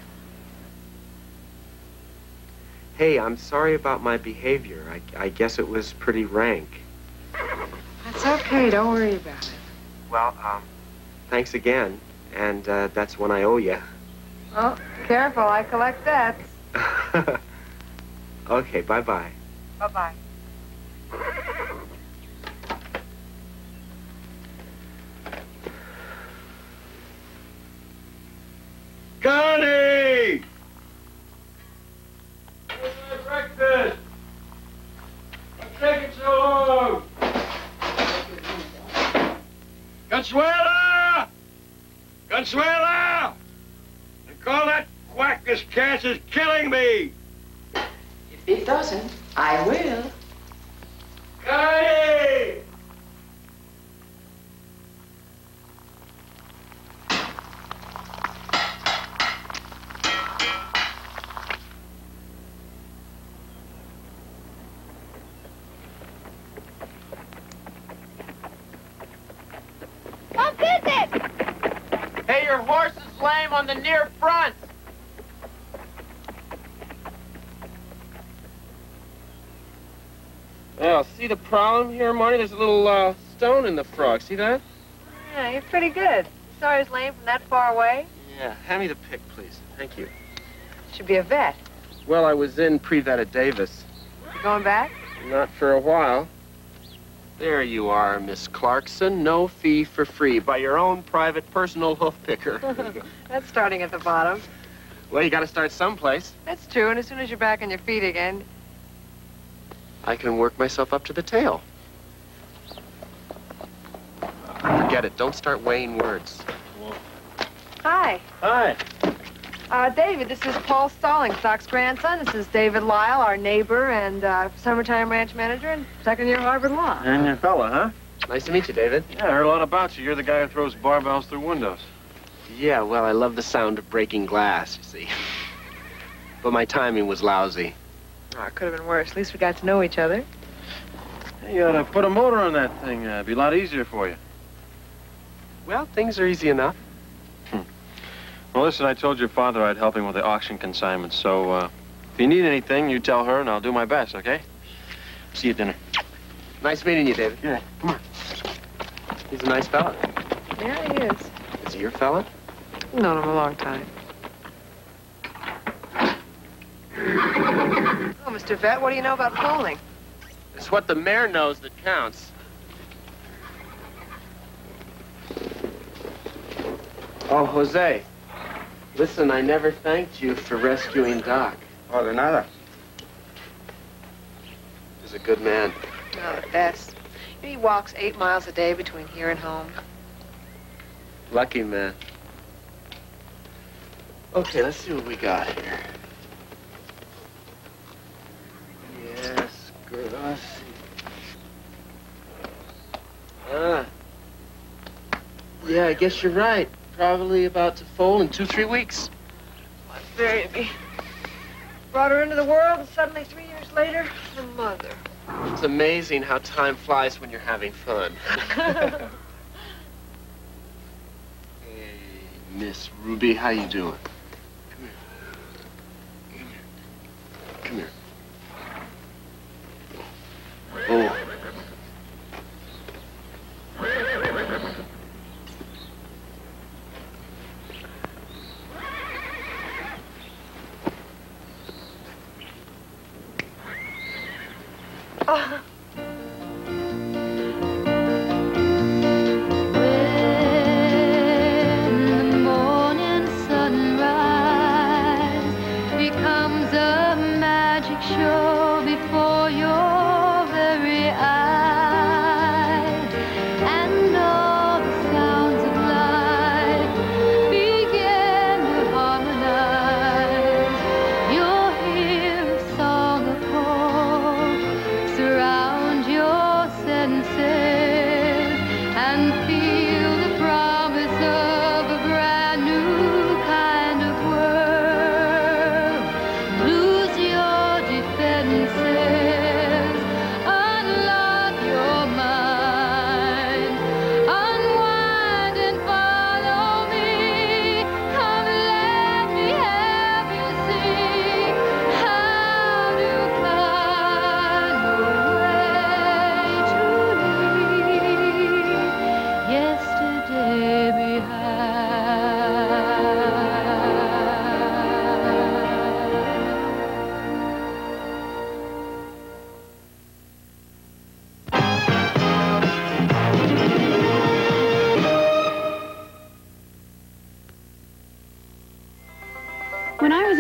Hey, I'm sorry about my behavior. I, I guess it was pretty rank. That's okay. Don't worry about it. Well, um, thanks again. And, uh, that's when I owe you. Oh, careful. I collect debts. Okay, bye-bye. Bye-bye. Connie! Where's my breakfast? What's taking so long? Consuela! Consuela! And call that quack. This cat is killing me. If it doesn't, I will. Connie! Come visit! Hey, your horse is lame on the near front. Yeah, see the problem here, Marty? There's a little uh, stone in the frog. See that? Yeah, you're pretty good. Sorry it's lame from that far away. Yeah, hand me the pick, please. Thank you. Should be a vet. Well, I was in pre-vet at Davis. You going back? Not for a while. There you are, Miss Clarkson. No fee for free by your own private personal hoof picker. That's starting at the bottom. Well, you got to start someplace. That's true, and as soon as you're back on your feet again... I can work myself up to the tail. Forget it. Don't start weighing words. Hi. Hi. Uh, David, this is Paul Stallings, Doc's grandson. This is David Lyle, our neighbor and uh, summertime ranch manager and second-year Harvard Law. And your fella, huh? Nice to meet you, David. Yeah, I heard a lot about you. You're the guy who throws barbells through windows. Yeah, well, I love the sound of breaking glass, you see. But my timing was lousy. Oh, it could have been worse. At least we got to know each other. Hey, you ought to put a motor on that thing. Uh, it'd be a lot easier for you. Well, things are easy enough. Well, listen, I told your father I'd help him with the auction consignments, so uh, if you need anything, you tell her, and I'll do my best, okay? See you at dinner. Nice meeting you, David. Yeah, come on. He's a nice fella. Yeah, he is. Is he your fella? Known him a long time. Oh, Mister Vet, what do you know about polling? It's what the mayor knows that counts. Oh, Jose. Listen, I never thanked you for rescuing Doc. Oh, de nada. He's a good man. Oh, the best. He walks eight miles a day between here and home. Lucky man. Okay, let's see what we got here. Yes, gracias. Ah. Yeah, I guess you're right. Probably about to foal in two, three weeks. What baby? Brought her into the world, and suddenly, three years later, her mother. It's amazing how time flies when you're having fun. Hey, Miss Ruby, how you doing? Come here. Come here. Oh.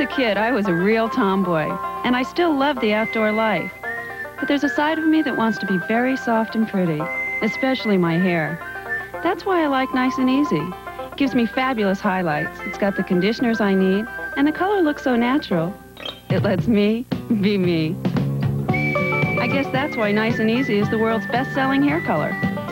kid, I was a real tomboy, and I still love the outdoor life. But there's a side of me that wants to be very soft and pretty, especially my hair. That's why I like Nice and Easy. It gives me fabulous highlights. It's got the conditioners I need, and the color looks so natural. It lets me be me. I guess that's why Nice and Easy is the world's best-selling hair color.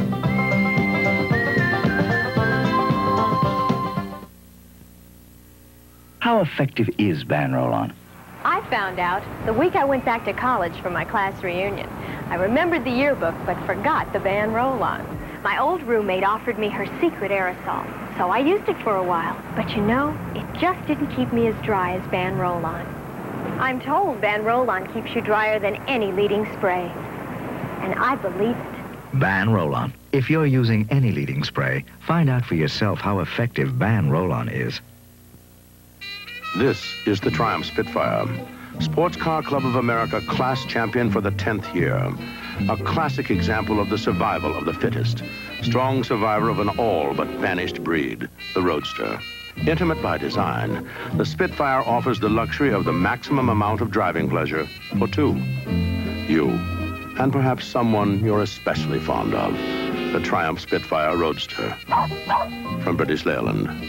How effective is Ban Roll-On? I found out the week I went back to college for my class reunion. I remembered the yearbook, but forgot the Ban Roll-On. My old roommate offered me her secret aerosol, so I used it for a while. But you know, it just didn't keep me as dry as Ban Roll-On. I'm told Ban Roll-On keeps you drier than any leading spray. And I believe it. Ban Roll-On. If you're using any leading spray, find out for yourself how effective Ban Roll-On is. This is the Triumph Spitfire, Sports Car Club of America class champion for the tenth year. A classic example of the survival of the fittest. Strong survivor of an all but vanished breed, the Roadster. Intimate by design, the Spitfire offers the luxury of the maximum amount of driving pleasure for two. You, and perhaps someone you're especially fond of. The Triumph Spitfire Roadster. From British Leyland.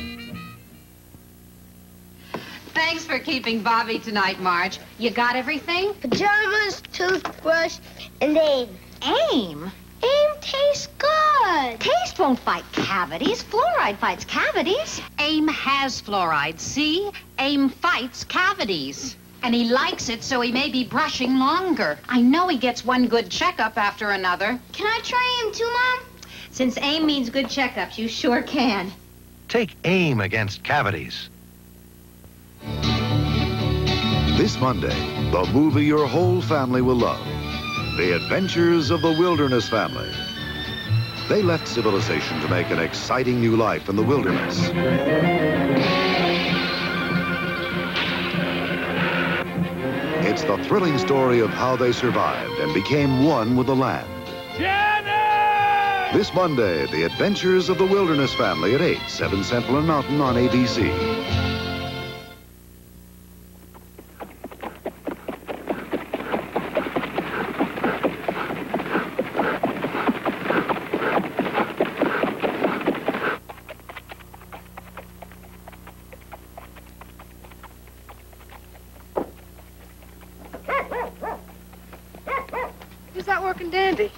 Thanks for keeping Bobby tonight, Marge. You got everything? Pajamas, toothbrush, and aim. Aim? Aim tastes good. Taste won't fight cavities. Fluoride fights cavities. Aim has fluoride. See? Aim fights cavities. And he likes it, so he may be brushing longer. I know he gets one good checkup after another. Can I try Aim too, Mom? Since Aim means good checkups, you sure can. Take Aim against cavities. This Monday, the movie your whole family will love. The Adventures of the Wilderness Family. They left civilization to make an exciting new life in the wilderness. It's the thrilling story of how they survived and became one with the land. Janet! This Monday, The Adventures of the Wilderness Family at eight, seven Central and Mountain on A B C. Dandy.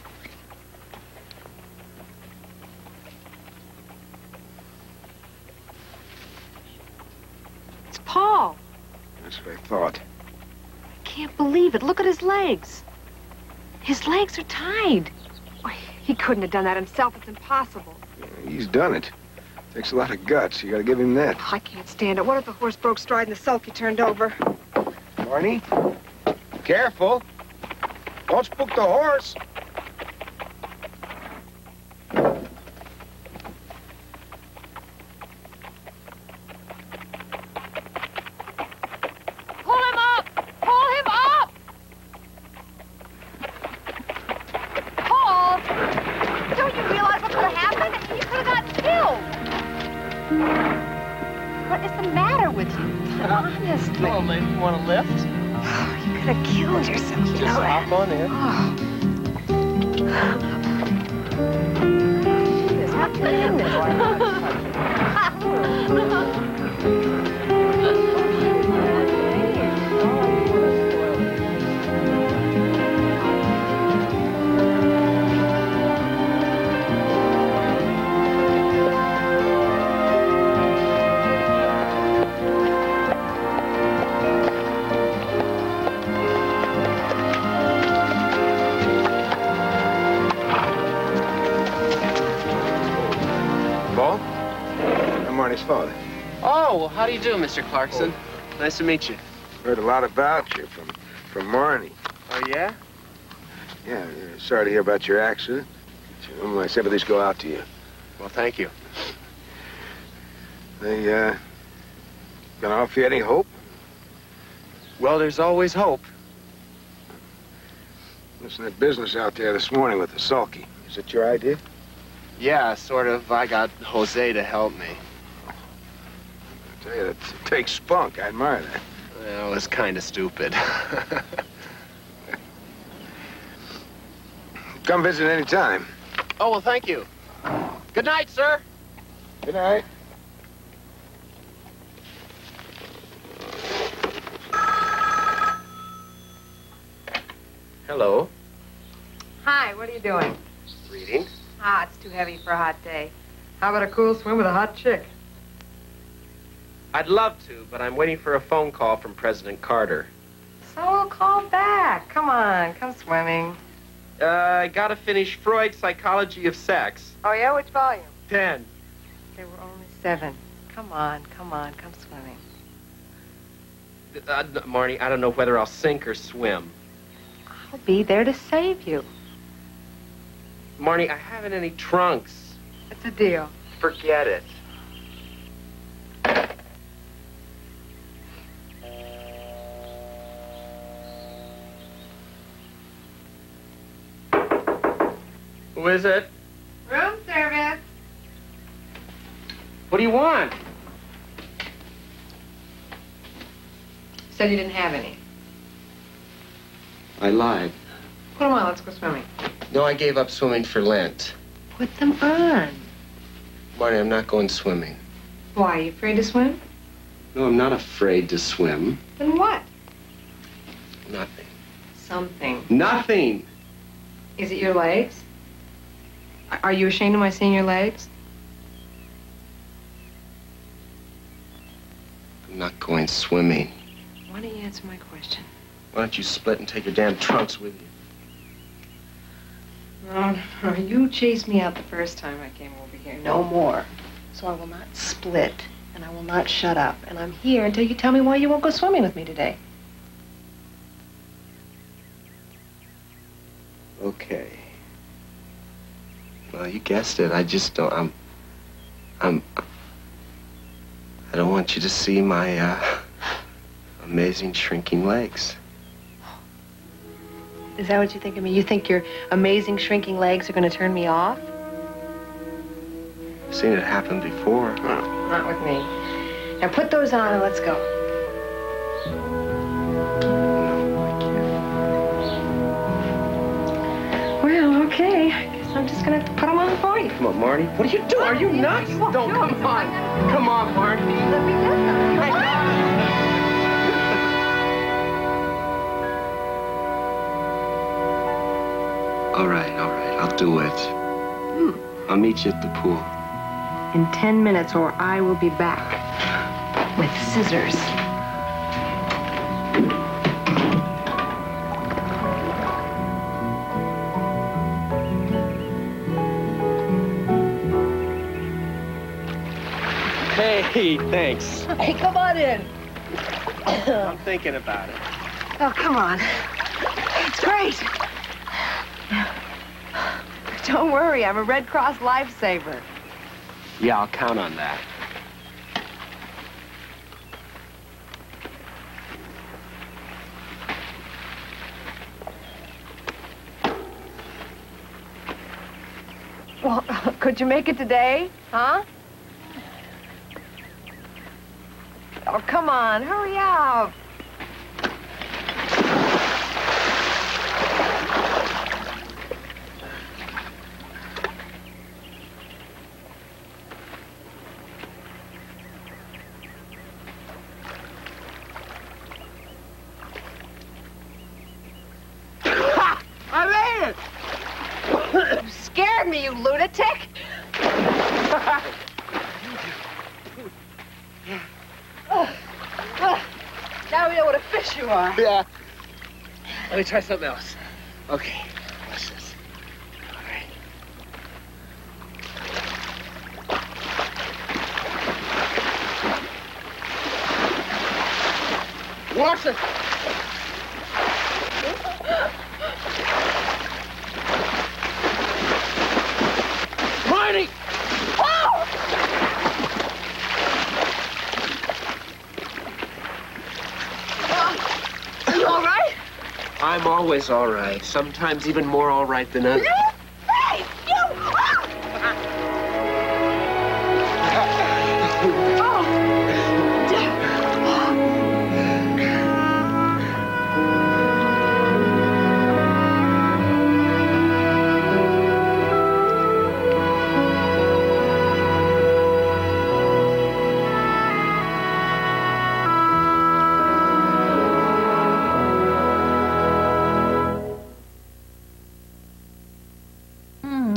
It's Paul. That's what I thought. I can't believe it. Look at his legs. His legs are tied. Why, he couldn't have done that himself. It's impossible. Yeah, he's done it. Takes a lot of guts. You gotta give him that. Oh, I can't stand it. What if the horse broke stride and the sulky turned over? Barney, careful. Don't spook the horse. On in. Oh. There's nothing in there. His father. Oh, well, how do you do, Mister Clarkson? Oh. Nice to meet you. Heard a lot about you from from Marnie. Oh, yeah? Yeah, uh, sorry to hear about your accident. So, my sympathies go out to you. Well, thank you. They, uh, gonna offer you any hope? Well, there's always hope. Listen, that business out there this morning with the sulky, is it your idea? Yeah, sort of. I got Jose to help me. Tell you, it takes spunk. I admire that. Well, it's kind of stupid. Come visit any time. Oh, well, thank you. Good night, sir. Good night. Hello. Hi, what are you doing? Reading. Ah, it's too heavy for a hot day. How about a cool swim with a hot chick? I'd love to, but I'm waiting for a phone call from President Carter. So we'll call back. Come on, come swimming. Uh, I gotta finish Freud's Psychology of Sex. Oh, yeah? Which volume? Ten. There were only seven. Come on, come on, come swimming. Uh, Marnie, I don't know whether I'll sink or swim. I'll be there to save you. Marnie, I haven't any trunks. It's a deal. Forget it. Who is it? Room service. What do you want? Said you didn't have any. I lied. Put them on, let's go swimming. No, I gave up swimming for Lent. Put them on. Marnie, I'm not going swimming. Why, are you afraid to swim? No, I'm not afraid to swim. Then what? Nothing. Something. Nothing! Is it your legs? Are you ashamed of my seeing your legs? I'm not going swimming. Why don't you answer my question? Why don't you split and take your damn trunks with you? No, no, you chased me out the first time I came over here. No more. So I will not split, and I will not shut up. And I'm here until you tell me why you won't go swimming with me today. Okay. Well, you guessed it. I just don't, I'm, I'm, I don't want you to see my, uh, amazing shrinking legs. Is that what you think of me? You think your amazing shrinking legs are going to turn me off? I've seen it happen before. Oh, not with me. Now put those on and let's go. Well, okay. I guess I'm just going to have to put them on for you. Come on, Marty. What are you doing? Are you nuts? Don't, come on. Come on, Marty. Let me get them. Come on. All right, all right. I'll do it. Hmm. I'll meet you at the pool. In ten minutes or I will be back with scissors. Hey, thanks. Hey, come on in. I'm thinking about it. Oh, come on. It's great. Don't worry, I'm a Red Cross lifesaver. Yeah, I'll count on that. Well, could you make it today? Huh? Oh, come on, hurry up. I made it! You scared me, you lunatic! Now we know what a fish you are. Yeah. Let me try something else. Okay, watch this. All right. Watch it. Marty! Oh! Are you all right? I'm always all right. Sometimes even more all right than others. Hey, you! Oh!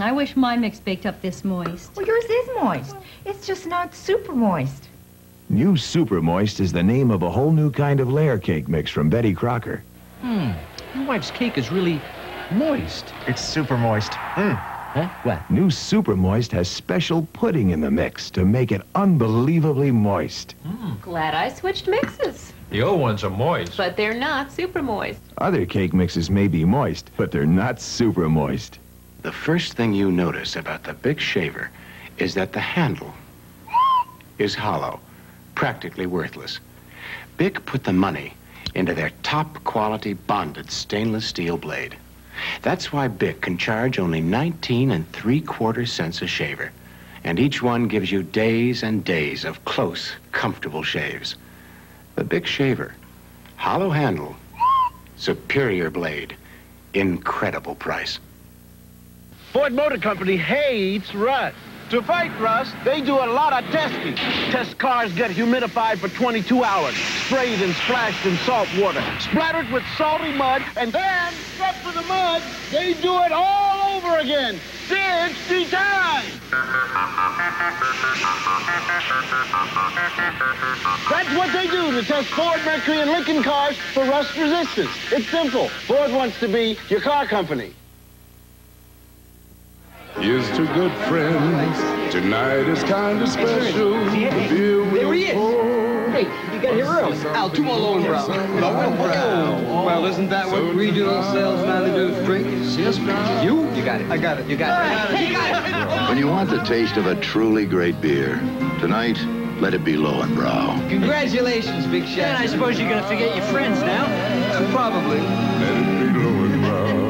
I wish my mix baked up this moist. Well, yours is moist. It's just not super moist. New Super Moist is the name of a whole new kind of layer cake mix from Betty Crocker. Hmm. My wife's cake is really moist. It's super moist. Mm. Huh? What? New Super Moist has special pudding in the mix to make it unbelievably moist. Mm. Glad I switched mixes. The old ones are moist. But they're not super moist. Other cake mixes may be moist, but they're not super moist. The first thing you notice about the Bic shaver is that the handle is hollow, practically worthless. Bic put the money into their top quality bonded stainless steel blade. That's why Bic can charge only nineteen and three quarter cents a shaver. And each one gives you days and days of close, comfortable shaves. The Bic shaver, hollow handle, superior blade, incredible price. Ford Motor Company hates rust. To fight rust, they do a lot of testing. Test cars get humidified for twenty-two hours, sprayed and splashed in salt water, splattered with salty mud, and then, except for the mud, they do it all over again, sixty times. That's what they do to test Ford, Mercury, and Lincoln cars for rust resistance. It's simple. Ford wants to be your car company. Here's to good friends. Tonight is kind of special. There he is. Hey, you got here early. Al, two more low and brown. Low and brown. Well, isn't that what regional sales managers drink? Yes, you? You got it. I got it. You got it. You got it. When you want the taste of a truly great beer, tonight, let it be low and brow. Congratulations, Big Shot. And I suppose you're going to forget your friends now? Probably. Let it be low and brow.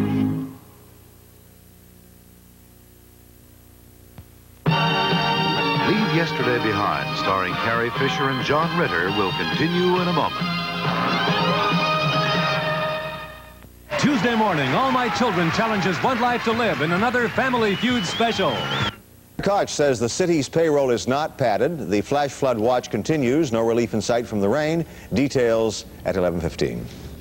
Leave Yesterday Behind, starring Carrie Fisher and John Ritter, will continue in a moment. Tuesday morning, All My Children challenges One Life to Live in another Family Feud special. Koch says the city's payroll is not padded. The flash flood watch continues. No relief in sight from the rain. Details at eleven fifteen.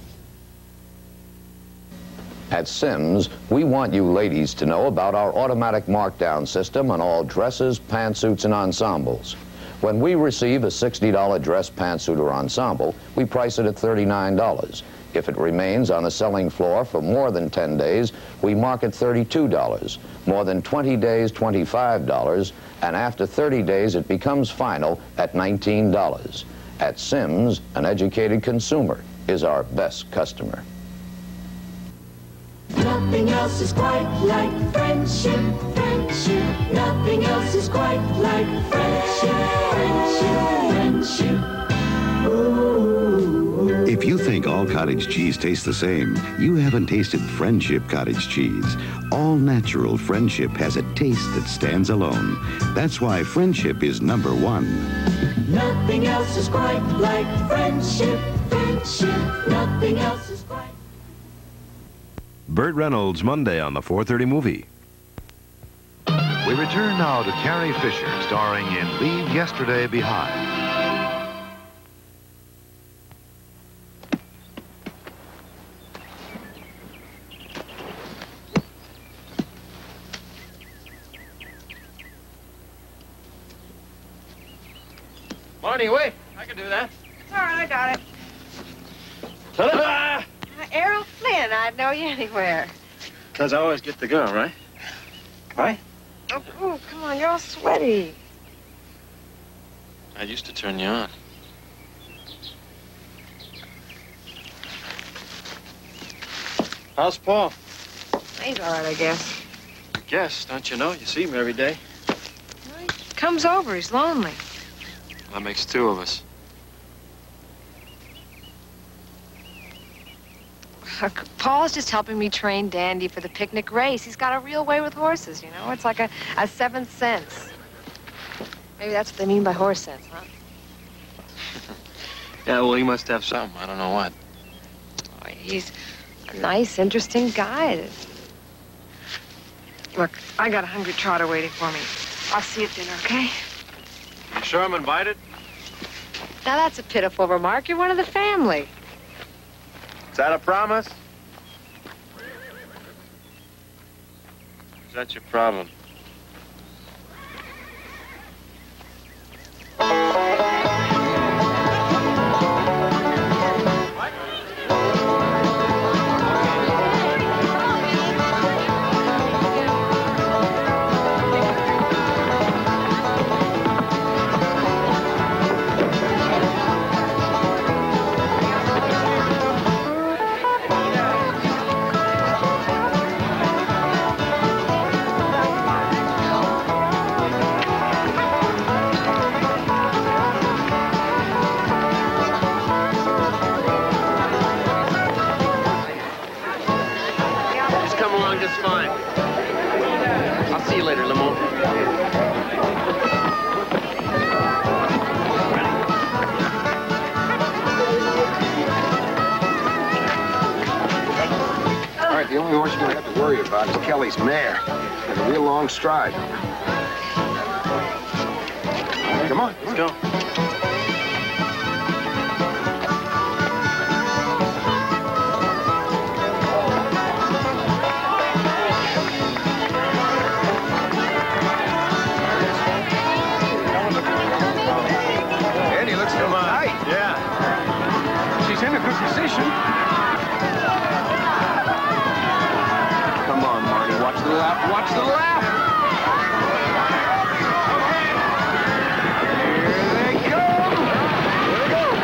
At Sims, we want you ladies to know about our automatic markdown system on all dresses, pantsuits, and ensembles. When we receive a sixty dollar dress, pantsuit, or ensemble, we price it at thirty-nine dollars. If it remains on the selling floor for more than ten days, we mark it thirty-two dollars. More than twenty days, twenty-five dollars. And after thirty days, it becomes final at nineteen dollars. At Sims, an educated consumer is our best customer. Nothing else is quite like friendship, friendship. Nothing else is quite like friendship, friendship, friendship. Ooh. If you think all cottage cheese tastes the same, you haven't tasted Friendship cottage cheese. All natural Friendship has a taste that stands alone. That's why Friendship is number one. Nothing else is quite like friendship, friendship. Nothing else is quite. Burt Reynolds, Monday on the four thirty movie. We return now to Carrie Fisher, starring in Leave Yesterday Behind. Marty, wait. I can do that. It's all right, I got it. Ta-da! Uh, Errol Flynn, I'd know you anywhere. Because I always get the girl, right? Right? Oh, ooh, come on, you're all sweaty. I used to turn you on. How's Paul? He's all right, I guess. I guess, don't you know? You see him every day. He comes over, he's lonely. That makes two of us. Paul's just helping me train Dandy for the picnic race. He's got a real way with horses, you know? It's like a, a seventh sense. Maybe that's what they mean by horse sense, huh? Yeah, well, he must have something. I don't know what. Oh, he's a nice, interesting guy. Look, I got a hungry trotter waiting for me. I'll see you at dinner, okay? You sure I'm invited? Now, that's a pitiful remark. You're one of the family. Is that a promise? Is that's your problem. Just fine. I'll see you later, Lamont. All right, the only horse you're gonna have to worry about is Kelly's mare. Got a real long stride. Come on, let's go. Come on, Marty. Watch the lap. Watch the lap. Here they come. Here they go.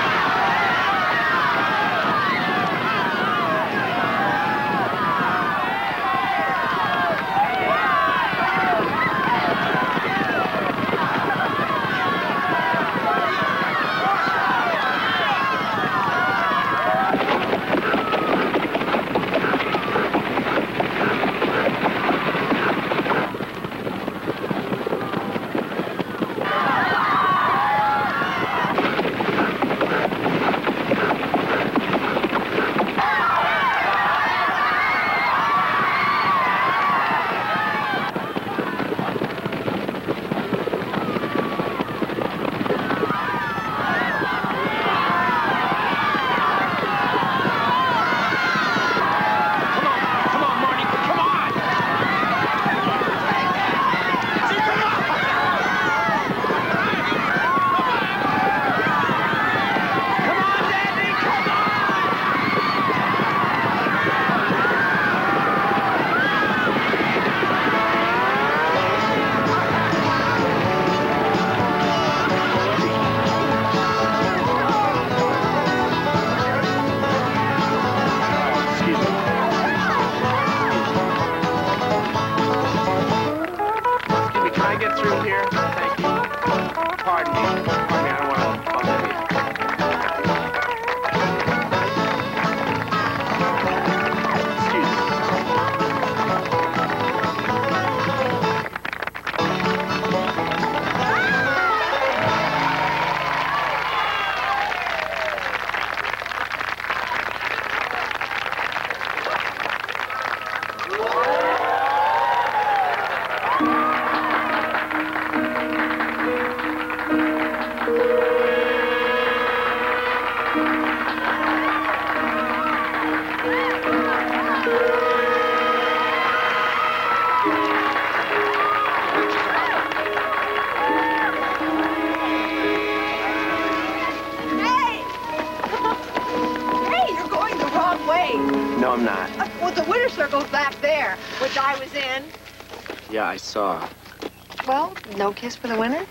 No, I'm not. Uh, well, the winter circle's back there, which I was in. Yeah, I saw. Well, no kiss for the winner?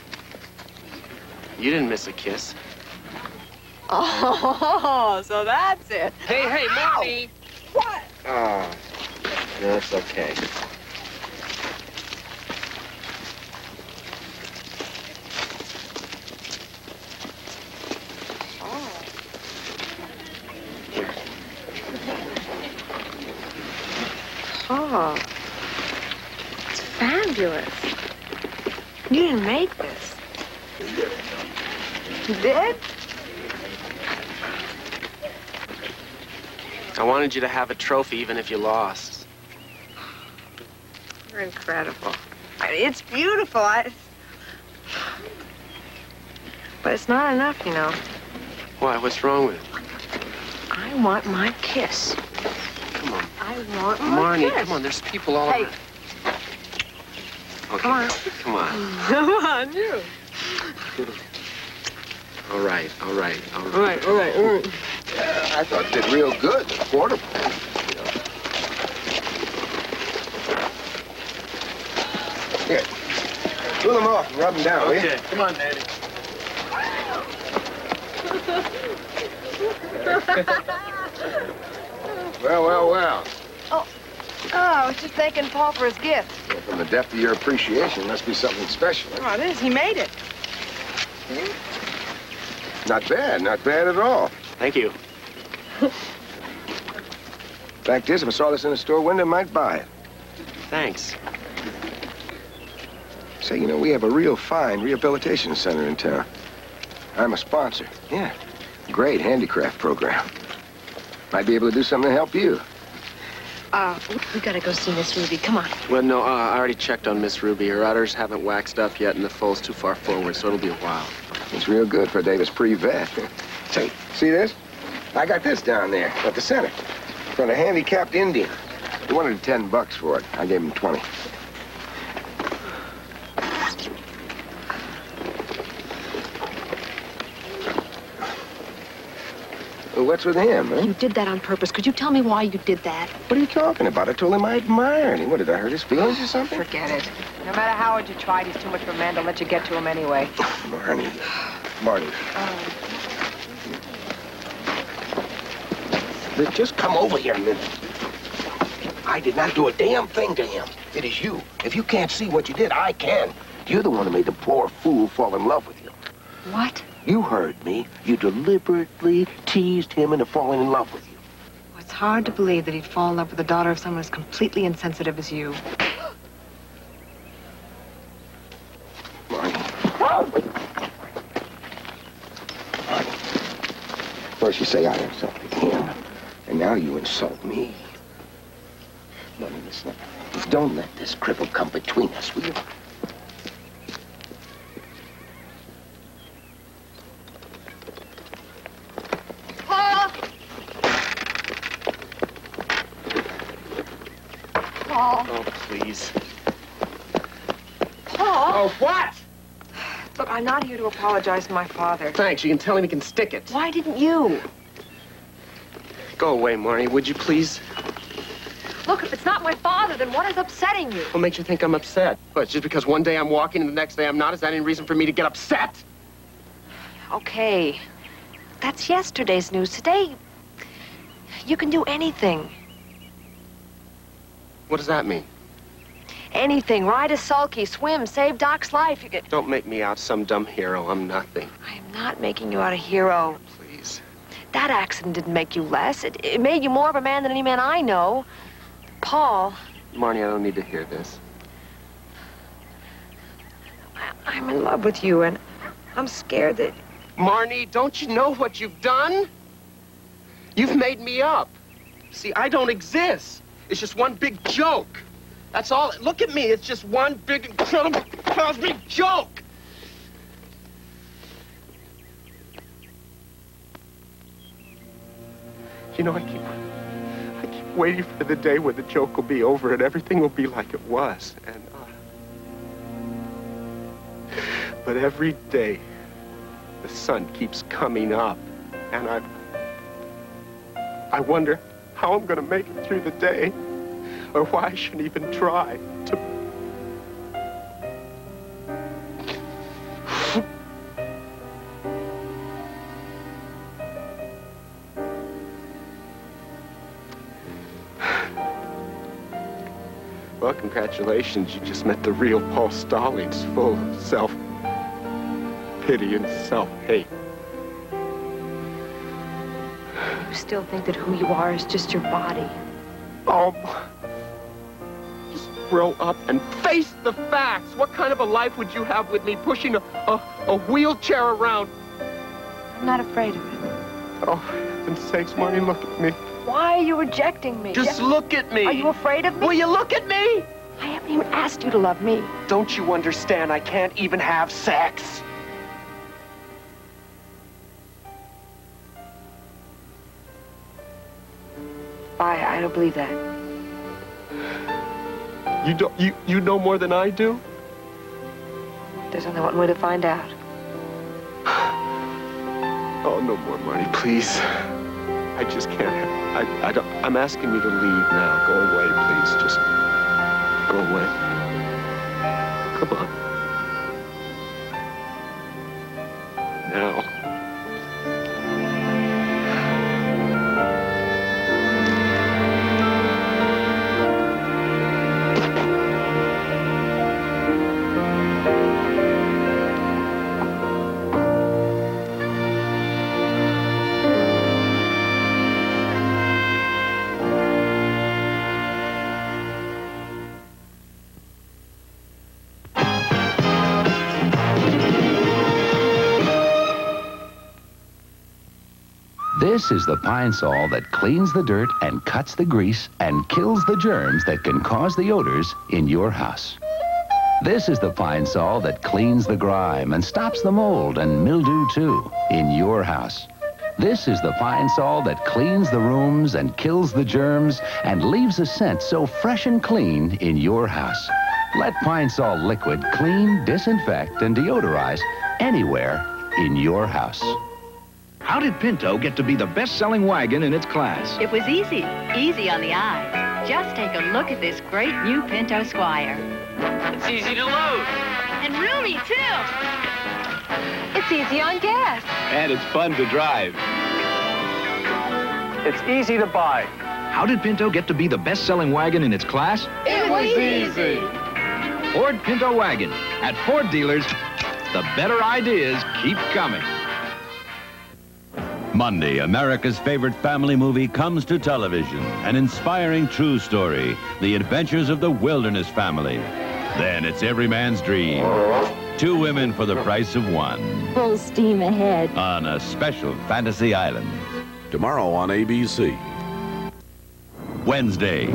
You didn't miss a kiss. Oh, so that's it. Hey, hey, Marty! What? Oh, no, it's okay. Oh, it's fabulous. You didn't make this. You did? I wanted you to have a trophy even if you lost. You're incredible. I mean, it's beautiful. I... But it's not enough, you know. Why? What's wrong with it? I want my kiss. Come on. I want my Marnie, kiss. come on. There's people all hey, around. Okay. Come on. Come on. Come on, you. All right, all right, all right. All right, all right, all right. Yeah, I thought it did real good. The quarter. Here. Cool them off and rub them down, will you? Okay, come on, Daddy. Well, well, well. Oh, oh, I was just thanking Paul for his gift. Well, from the depth of your appreciation, it must be something special. Oh, it is. He made it. Not bad, not bad at all. Thank you. Fact is, if I saw this in a store window, I might buy it. Thanks. Say, you know, we have a real fine rehabilitation center in town. I'm a sponsor. Yeah. Great handicraft program. Might be able to do something to help you. Uh, we gotta go see Miss Ruby. Come on. Well, no, uh, I already checked on Miss Ruby. Her udders haven't waxed up yet, and the foal's too far forward, so it'll be a while. It's real good for a Davis pre-vet. Say, see this? I got this down there at the center. From a handicapped Indian. He wanted ten bucks for it. I gave him twenty. Well, what's with him, huh? You did that on purpose. Could you tell me why you did that? What are you talking about? I told him I admired him. What, did I hurt his feelings or something? Forget it. No matter how hard you tried, he's too much of a man to let you get to him anyway. Marnie. Marnie. Um, Just come over here a minute. I did not do a damn thing to him. It is you. If you can't see what you did, I can. You're the one who made the poor fool fall in love with you. what? You heard me. You deliberately teased him into falling in love with you. Well, it's hard to believe that he'd fall in love with the daughter of someone as completely insensitive as you. First you say I insulted him, and now you insult me. Money, listen, don't let this cripple come between us, will you? Paul! Paul. Oh, please. Paul! Oh, what? Look, I'm not here to apologize to my father. Thanks. You can tell him he can stick it. Why didn't you? Go away, Marnie, would you please? Look, if it's not my father, then what is upsetting you? What makes you think I'm upset? What, just because one day I'm walking and the next day I'm not? Is that any reason for me to get upset? Okay. That's yesterday's news. Today, you can do anything. What does that mean? Anything. Ride a sulky, swim, save Doc's life. You get... Don't make me out some dumb hero. I'm nothing. I am not making you out a hero. Please. That accident didn't make you less. It, it made you more of a man than any man I know. Paul. Marnie, I don't need to hear this. I, I'm in love with you, and I'm scared that... Marnie, don't you know what you've done? You've made me up. See, I don't exist. It's just one big joke. That's all. Look at me. It's just one big, incredible, cosmic joke. You know, I keep... I keep waiting for the day where the joke will be over and everything will be like it was. And, uh... But every day, the sun keeps coming up. And I... I wonder how I'm gonna make it through the day. Or why I shouldn't even try to... Well, congratulations. You just met the real Paul Stallings, full of self-pity and self-hate. You still think that who you are is just your body. Oh, just grow up and face the facts. What kind of a life would you have with me pushing a, a, a wheelchair around? I'm not afraid of it. Oh, for heaven's sakes, Marnie, look at me. Why are you rejecting me? Just look at me. Are you afraid of me? Will you look at me? I haven't even asked you to love me. Don't you understand? I can't even have sex. I, I don't believe that. You don't, you, you know more than I do? There's only one way to find out. Oh, no more, Marty, please. I just can't. I, I don't. I'm asking you to leave now. Go away, please. Just go away. Come on. Now. This is the Pine Sol that cleans the dirt and cuts the grease and kills the germs that can cause the odors in your house. This is the Pine Sol that cleans the grime and stops the mold and mildew, too, in your house. This is the Pine Sol that cleans the rooms and kills the germs and leaves a scent so fresh and clean in your house. Let Pine Sol liquid clean, disinfect, and deodorize anywhere in your house. How did Pinto get to be the best-selling wagon in its class? It was easy. Easy on the eyes. Just take a look at this great new Pinto Squire. It's easy to load. And roomy, too. It's easy on gas. And it's fun to drive. It's easy to buy. How did Pinto get to be the best-selling wagon in its class? It was easy. Ford Pinto Wagon. At Ford dealers, the better ideas keep coming. Monday, America's favorite family movie comes to television. An inspiring true story, The Adventures of the Wilderness Family. Then it's every man's dream. Two women for the price of one. Full steam ahead. On a special fantasy island. Tomorrow on A B C. Wednesday.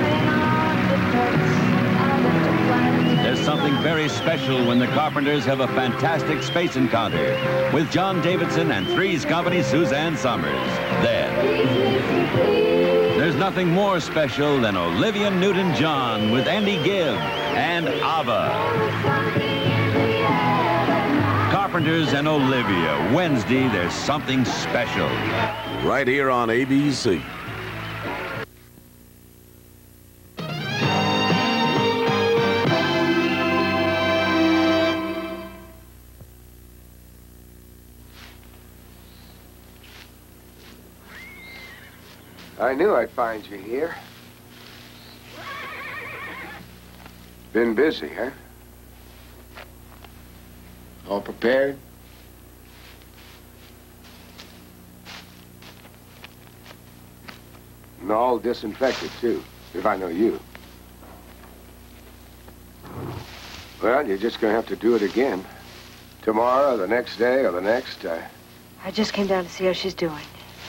There's something very special when the Carpenters have a fantastic space encounter with John Davidson and Three's Company Suzanne Summers. Then, there's nothing more special than Olivia Newton-John with Andy Gibb and ABBA. Carpenters and Olivia. Wednesday, there's something special. Right here on A B C. I knew I'd find you here. Been busy, huh? All prepared? And all disinfected, too, if I know you. Well, you're just gonna have to do it again. Tomorrow, the next day, or the next. Uh... I just came down to see how she's doing.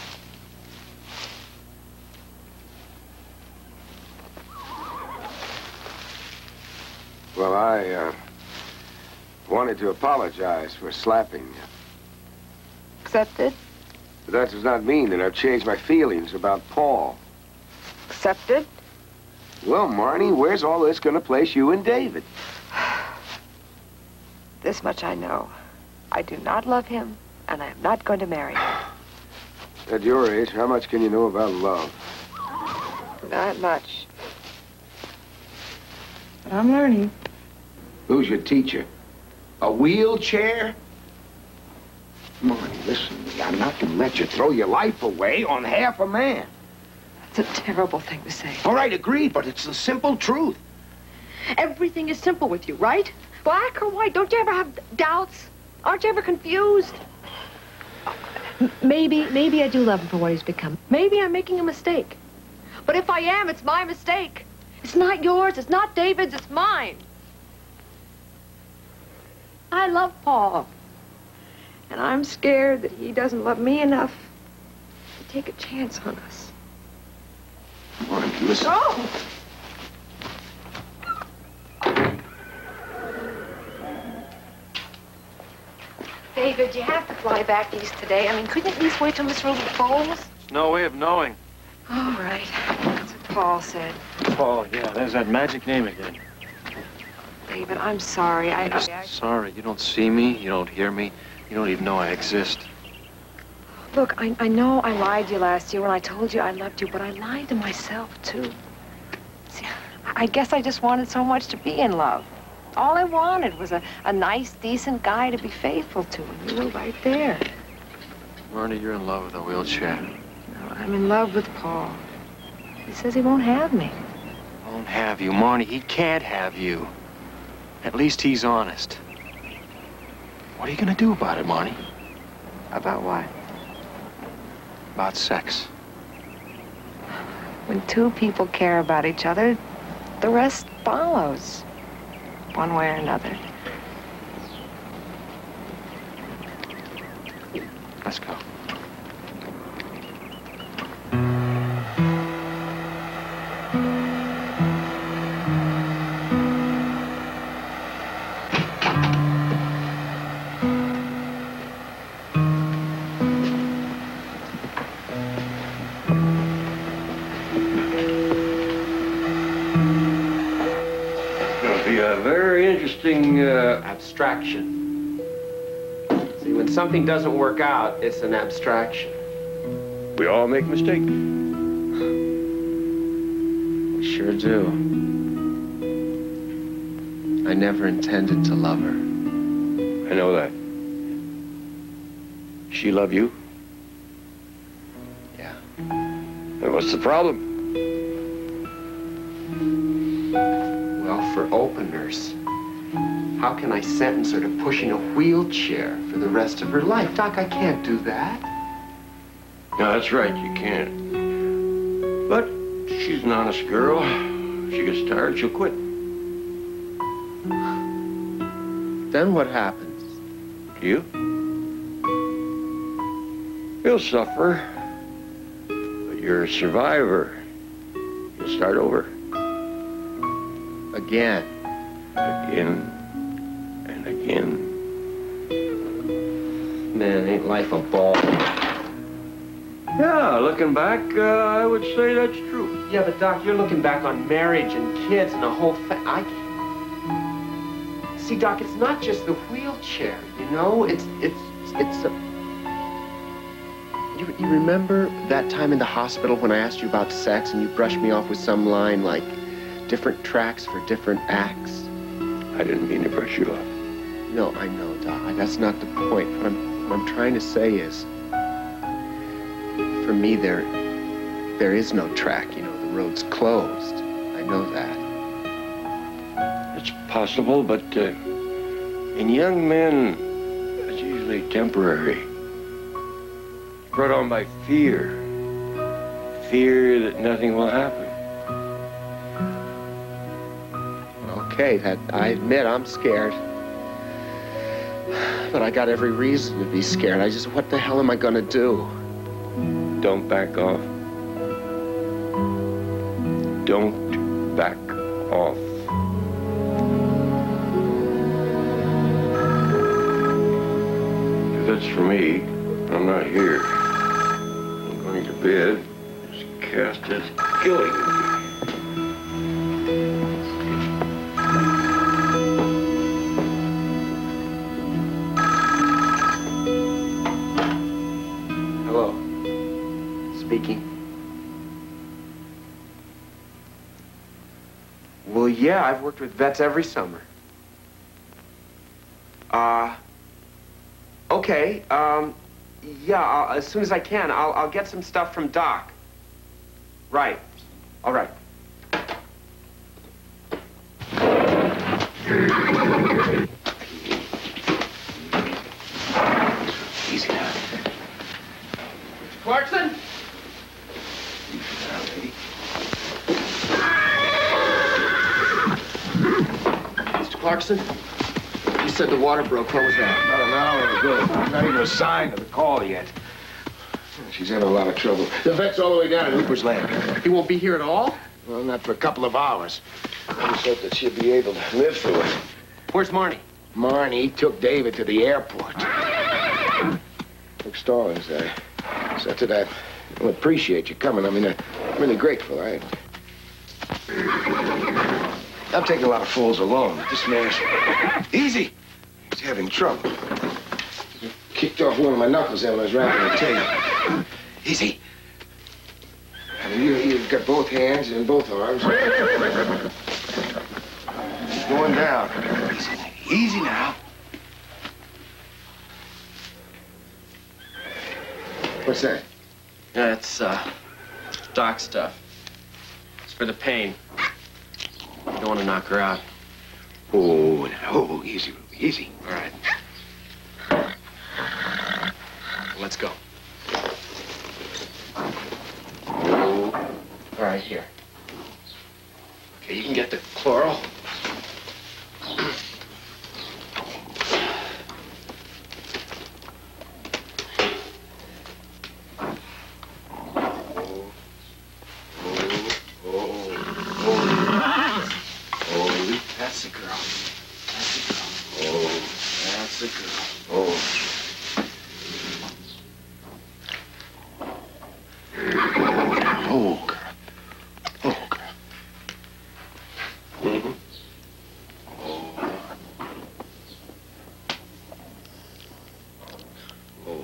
Well, I, uh, wanted to apologize for slapping you. Accepted? But that does not mean that I've changed my feelings about Paul. Accepted? Well, Marnie, where's all this gonna place you and David? This much I know. I do not love him, and I am not going to marry him. At your age, how much can you know about love? Not much. But I'm learning. Who's your teacher? A wheelchair? Marnie, listen to me. I'm not gonna let you throw your life away on half a man. It's a terrible thing to say. All right, agreed, but it's the simple truth. Everything is simple with you, right? Black or white? Don't you ever have doubts? Aren't you ever confused? Maybe, maybe I do love him for what he's become. Maybe I'm making a mistake. But if I am, it's my mistake. It's not yours, it's not David's, it's mine. I love Paul. And I'm scared that he doesn't love me enough to take a chance on us. Marnie, listen. Oh! David, you have to fly back east today. I mean, couldn't you at least wait till Miss Ruby falls? No way of knowing. All right. That's what Paul said. Paul, yeah, there's that magic name again. David, I'm sorry. I, I'm just I, I... sorry. You don't see me. You don't hear me. You don't even know I exist. Look, I, I know I lied to you last year when I told you I loved you, but I lied to myself, too. See, I guess I just wanted so much to be in love. All I wanted was a, a nice, decent guy to be faithful to, and you were right there. Marnie, you're in love with a wheelchair. No, I'm in love with Paul. He says he won't have me. Won't have you, Marnie. He can't have you. At least he's honest. What are you gonna do about it, Marnie? About what? About sex. When two people care about each other, the rest follows, one way or another. Let's go. Interesting uh, abstraction. See, when something doesn't work out, it's an abstraction. We all make mistakes. We sure do. I never intended to love her. I know that. She love you? Yeah. And what's the problem? Well, for openers, how can I sentence her to pushing a wheelchair for the rest of her life? Doc, I can't do that. No, that's right, you can't. But she's an honest girl. She gets tired, she'll quit. Then what happens? You? You'll suffer, but you're a survivor. You'll start over. Again. Again. And again. Man, ain't life a ball? Yeah, looking back, uh, I would say that's true. Yeah, but Doc, you're looking back on marriage and kids and the whole fa- I See, Doc, it's not just the wheelchair, you know? It's, it's, it's a... You, you remember that time in the hospital when I asked you about sex and you brushed me off with some line like, different tracks for different acts? I didn't mean to brush you off. No, I know, Doc. That's not the point. What I'm, what I'm trying to say is, for me, there, there is no track. You know, the road's closed. I know that. It's possible, but uh, in young men, it's usually temporary. Brought on by fear. Fear that nothing will happen. Okay, that I admit I'm scared. But I got every reason to be scared. I just, what the hell am I gonna do? Don't back off. Don't back off. If that's for me, I'm not here. I'm going to bed. Just cast as killing me. Speaking. Well, yeah, I've worked with vets every summer. Uh, okay, um, yeah, I'll, as soon as I can, I'll, I'll get some stuff from Doc. Right, all right. Easy now. Clarkson? Mister Clarkson? You said the water broke. What was that? About an hour ago. Not even a sign of the call yet. She's having a lot of trouble. The vet's all the way down at Hooper's Landing. He won't be here at all? Well, not for a couple of hours. I just hope that she'll be able to live through it. Where's Marnie? Marnie took David to the airport. Look, Stallings, I said to that, I appreciate you coming. I mean, I'm really grateful. I... Uh, I'm taking a lot of falls alone, but this man's... Easy! He's having trouble. Kicked off one of my knuckles there when I was wrapping the tail. Easy. I mean, you, you've got both hands and both arms. He's going down. Easy, easy now. What's that? Yeah, it's, uh, doc stuff. It's for the pain. You don't want to knock her out. Oh, now, oh, easy, Ruby, easy. All right. Let's go. Oh. All right, here. Okay, you can get the chloral. That's the girl. That's the girl. Oh, that's the girl. Oh. Oh, girl. Oh, girl. Mm-hmm. Oh. Oh.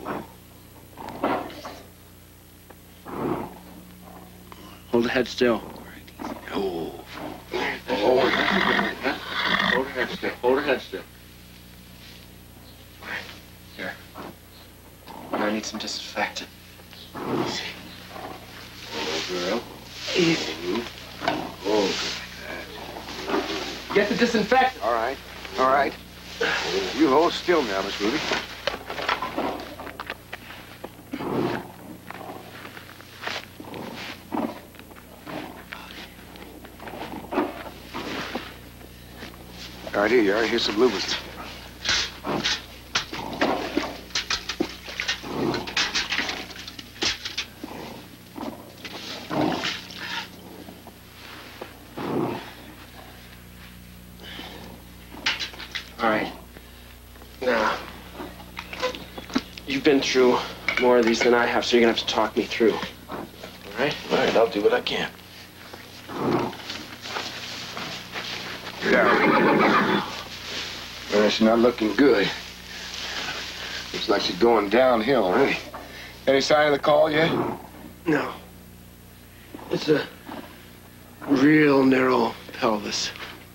Hold the head still. Oh. Oh. Hold her head still. Hold her head still. Here. I need some disinfectant. Easy. Oh, girl. Easy. Oh, good like that. Get the disinfectant. All right. All right. You hold still now, Miss Ruby. All right, here you are. Here's some lubricant. All right. Now, you've been through more of these than I have, so you're gonna have to talk me through. All right? All right, I'll do what I can. Yeah. Well, she's not looking good. Looks like she's going downhill already. Any sign of the call yet? No. It's a real narrow pelvis.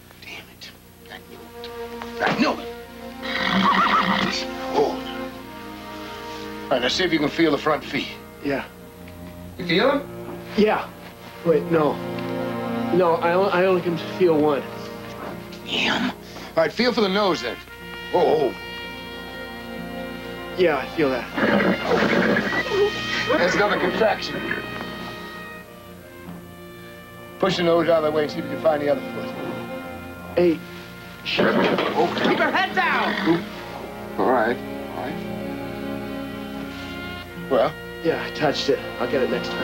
I knew it. Hold. All right, now see if you can feel the front feet. Yeah. You feel them? Yeah. Wait, no. No, I, o I only can feel one. Damn. All right, feel for the nose then. Oh. Yeah, I feel that. That's another contraction. Push the nose out of the way and see if you can find the other foot. Hey. Oh. Keep her head down! All right. All right. Well? Yeah, I touched it. I'll get it next time.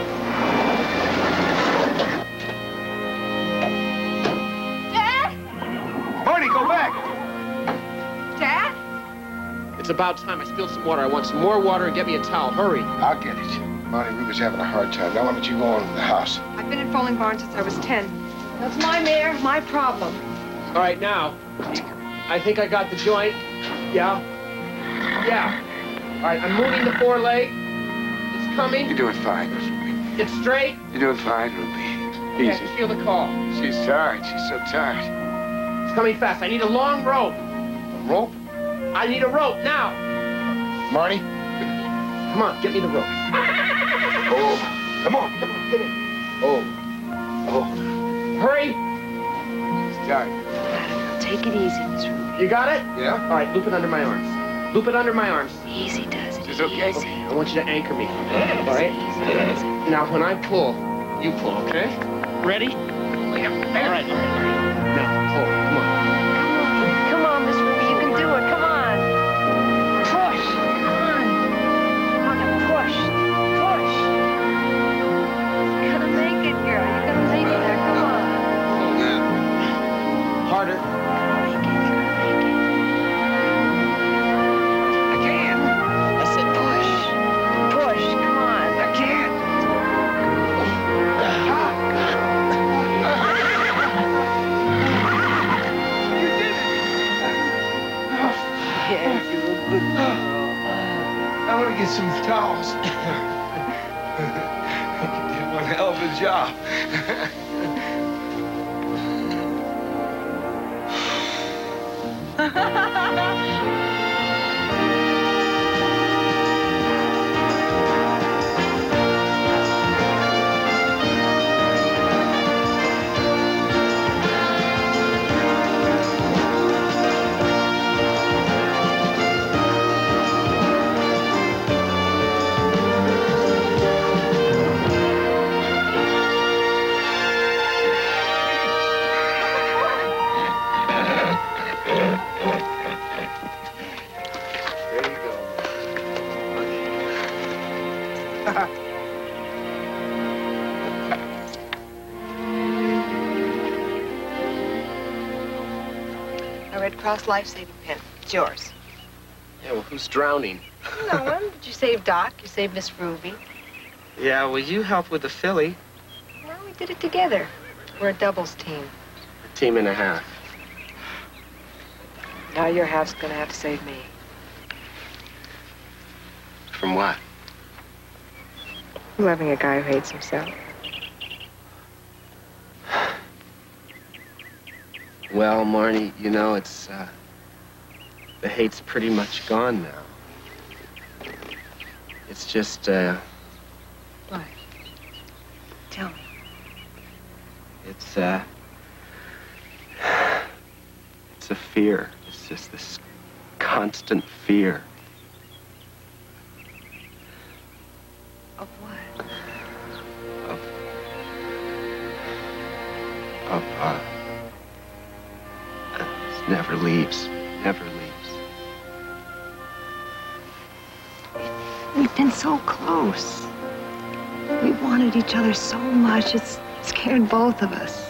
Dad? Marty, go back! Dad? It's about time I spilled some water. I want some more water and get me a towel. Hurry. I'll get it. Marty Ruger's having a hard time. Now why don't you go on to the house? I've been in Falling Barn since I was ten. That's my mare, my problem. All right, now. I think I got the joint. Yeah. Yeah. All right, I'm moving the foreleg. It's coming. You're doing fine, Miss Ruby. It's straight. You're doing fine, Ruby. Okay, I Easy. can feel the call. She's tired. She's so tired. It's coming fast. I need a long rope. A rope? I need a rope now. Marty? Come on, get me the rope. Oh, come on, come on, get in. Oh, oh. Hurry. She's tired. Take it easy, Miss Ruby. You got it? Yeah. All right, loop it under my arms. Loop it under my arms. Easy does it. She's okay? Easy. Okay, I want you to anchor me. All right? Now, when I pull, you pull, okay? Ready? All right, all right, all right. Now, pull. Come on. Come on, Miss Ruby. You can do it. Come on. Push. Come on. Come on, push. Push. You're gonna make it, girl. You're gonna make it there. Come on. Harder. I can't. I said push. Push. Come on. I can't. get some towels. You did one hell of a job. A Red Cross life-saving pin. It's yours. Yeah, well, who's drowning? No one. Did you save Doc? You saved Miss Ruby. Yeah, well, you helped with the filly. Well, we did it together. We're a doubles team. A team and a half. Now your half's gonna have to save me. From what? Loving a guy who hates himself. Well, Marnie, you know, it's, uh, the hate's pretty much gone now. It's just, uh... What? Tell me. It's, uh... It's a fear. It's just this constant fear. Of what? Of... Of, uh... It never leaves. Never leaves. We've been so close. We wanted each other so much, it's scared both of us.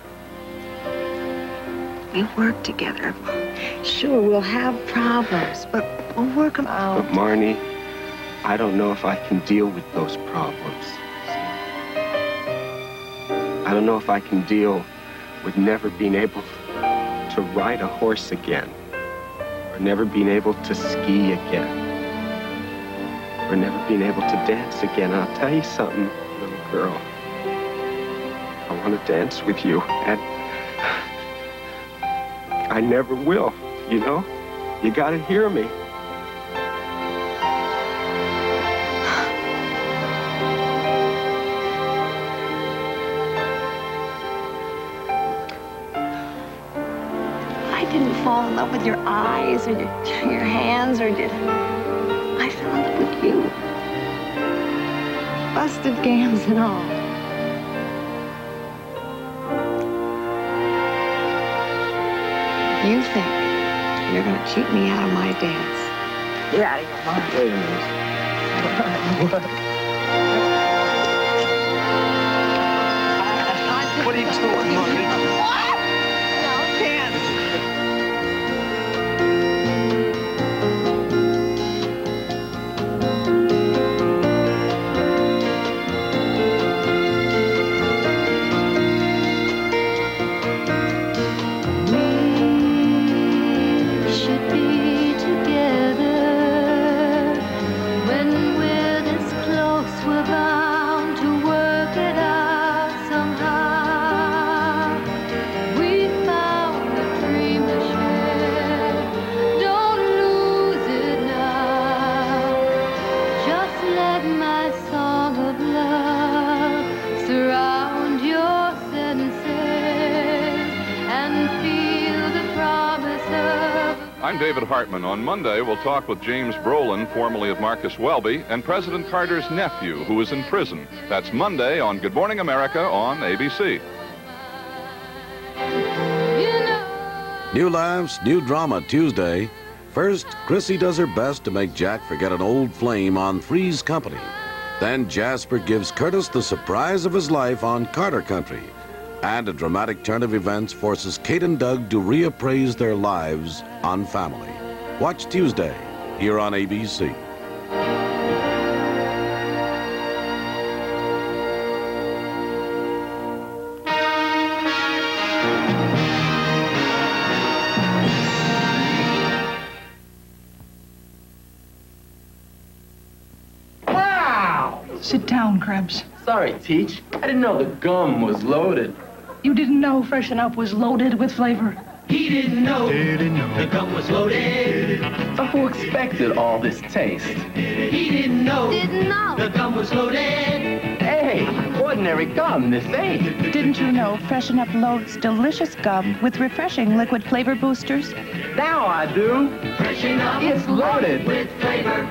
We work together. Sure, we'll have problems, but we'll work them out. But Marnie, I don't know if I can deal with those problems. I don't know if I can deal with never being able to ride a horse again, or never being able to ski again, or never being able to dance again. And I'll tell you something, little girl. I want to dance with you, and I never will, you know? You gotta hear me. I didn't fall in love with your eyes or your, your hands or did. I fell in love with you. Busted gams and all. You think you're gonna cheat me out of my dance? You're out of your mind. Wait a minute. What? What are you doing, Marty? What? No, dance. I'm David Hartman. On Monday, we'll talk with James Brolin, formerly of Marcus Welby, and President Carter's nephew, who is in prison. That's Monday on Good Morning America on A B C. New laughs, new drama Tuesday. First, Chrissy does her best to make Jack forget an old flame on Three's Company. Then Jasper gives Curtis the surprise of his life on Carter Country. And a dramatic turn of events forces Kate and Doug to reappraise their lives on Family. Watch Tuesday here on A B C. Sit down, Krebs. Sorry, Teach. I didn't know the gum was loaded. You didn't know Freshen Up was loaded with flavor. He didn't know, didn't know the gum was loaded. But who expected all this taste? He didn't know, didn't know the gum was loaded. Hey, ordinary gum, this ain't. Didn't you know Freshen Up loads delicious gum with refreshing liquid flavor boosters? Now I do. Freshen Up, it's loaded with flavor.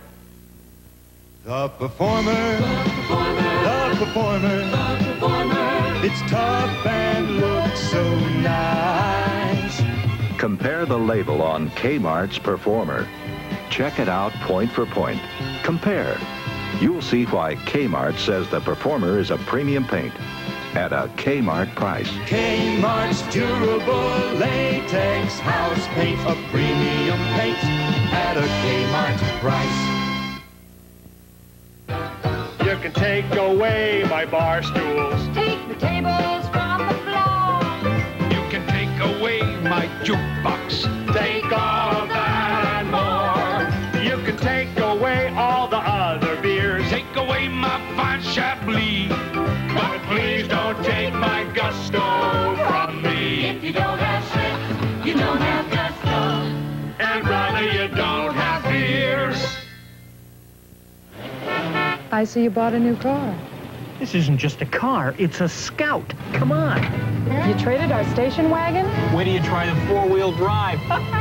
The performer, the performer, the performer, the performer. It's tough and looks so nice. Compare the label on Kmart's Performer. Check it out point for point. Compare. You'll see why Kmart says the Performer is a premium paint at a Kmart price. Kmart's durable latex house paint, a premium paint at a Kmart price. You can take away my bar stools. Take the tables from the floor. You can take away my jukebox. Take all that and more. You can take away all the other beers. Take away my fine Chablis. But please don't take my gusto from me. If you don't have shrimp, you don't have gusto. And brother, you don't have beer. I see you bought a new car. This isn't just a car, it's a Scout. Come on. You traded our station wagon? Wait till you try the four-wheel drive.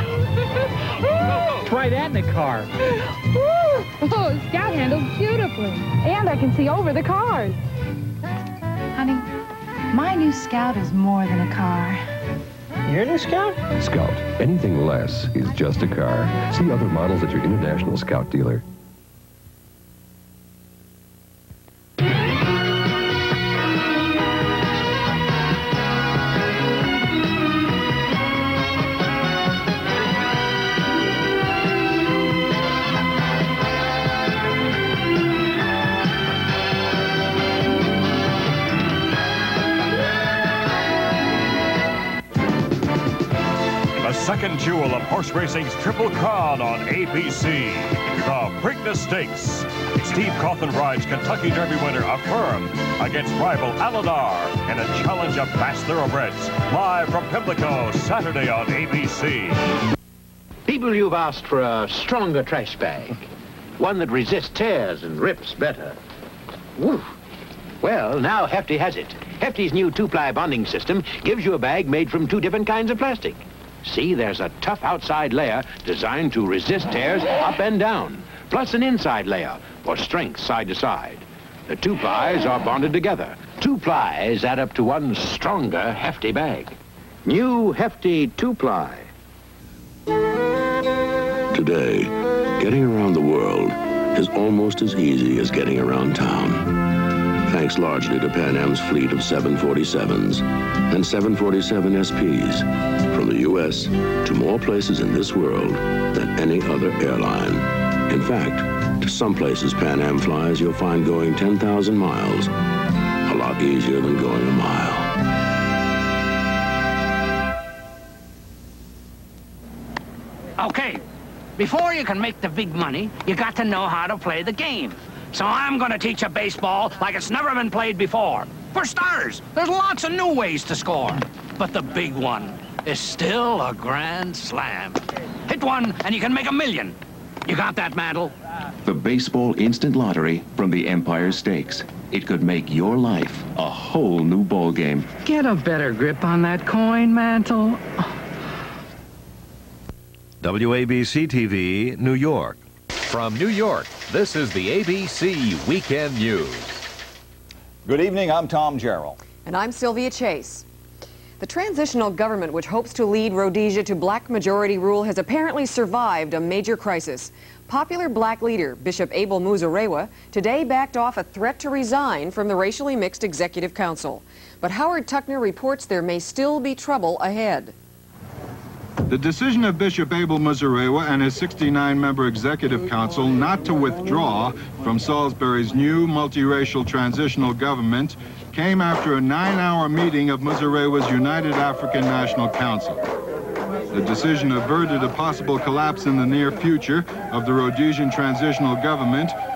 Try that in the car. Oh, Scout handles beautifully. And I can see over the cars. Honey, my new Scout is more than a car. Your new Scout? Scout. Anything less is just a car. See other models at your International Scout dealer. Second jewel of horse racing's Triple Crown on A B C. The Preakness Stakes. Steve Cawthon rides Kentucky Derby winner Affirm against rival Aladar in a challenge of fast thoroughbreds. Live from Pimlico, Saturday on A B C. People, you've asked for a stronger trash bag. One that resists tears and rips better. Woo. Well, now Hefty has it. Hefty's new two-ply bonding system gives you a bag made from two different kinds of plastic. See, there's a tough outside layer designed to resist tears up and down, plus an inside layer for strength side to side. The two plies are bonded together. Two plies add up to one stronger Hefty bag. New Hefty two-ply. Today, getting around the world is almost as easy as getting around town. Thanks largely to Pan Am's fleet of seven forty-sevens and seven forty-seven S Ps. From the U S to more places in this world than any other airline. In fact, to some places Pan Am flies, you'll find going ten thousand miles a lot easier than going a mile. Okay, before you can make the big money, you got to know how to play the game. So I'm going to teach you baseball like it's never been played before. For starters, there's lots of new ways to score. But the big one is still a grand slam. Hit one and you can make a million. You got that, Mantle? The Baseball Instant Lottery from the Empire Stakes. It could make your life a whole new ball game. Get a better grip on that coin, Mantle. W A B C T V, New York. From New York, this is the A B C Weekend News. Good evening, I'm Tom Jarrell. And I'm Sylvia Chase. The transitional government, which hopes to lead Rhodesia to black majority rule, has apparently survived a major crisis. Popular black leader Bishop Abel Muzorewa today backed off a threat to resign from the racially mixed Executive Council. But Howard Tuckner reports there may still be trouble ahead. The decision of Bishop Abel Muzorewa and his sixty-nine member Executive Council not to withdraw from Salisbury's new multiracial transitional government came after a nine-hour meeting of Muzorewa's United African National Council. The decision averted a possible collapse in the near future of the Rhodesian transitional government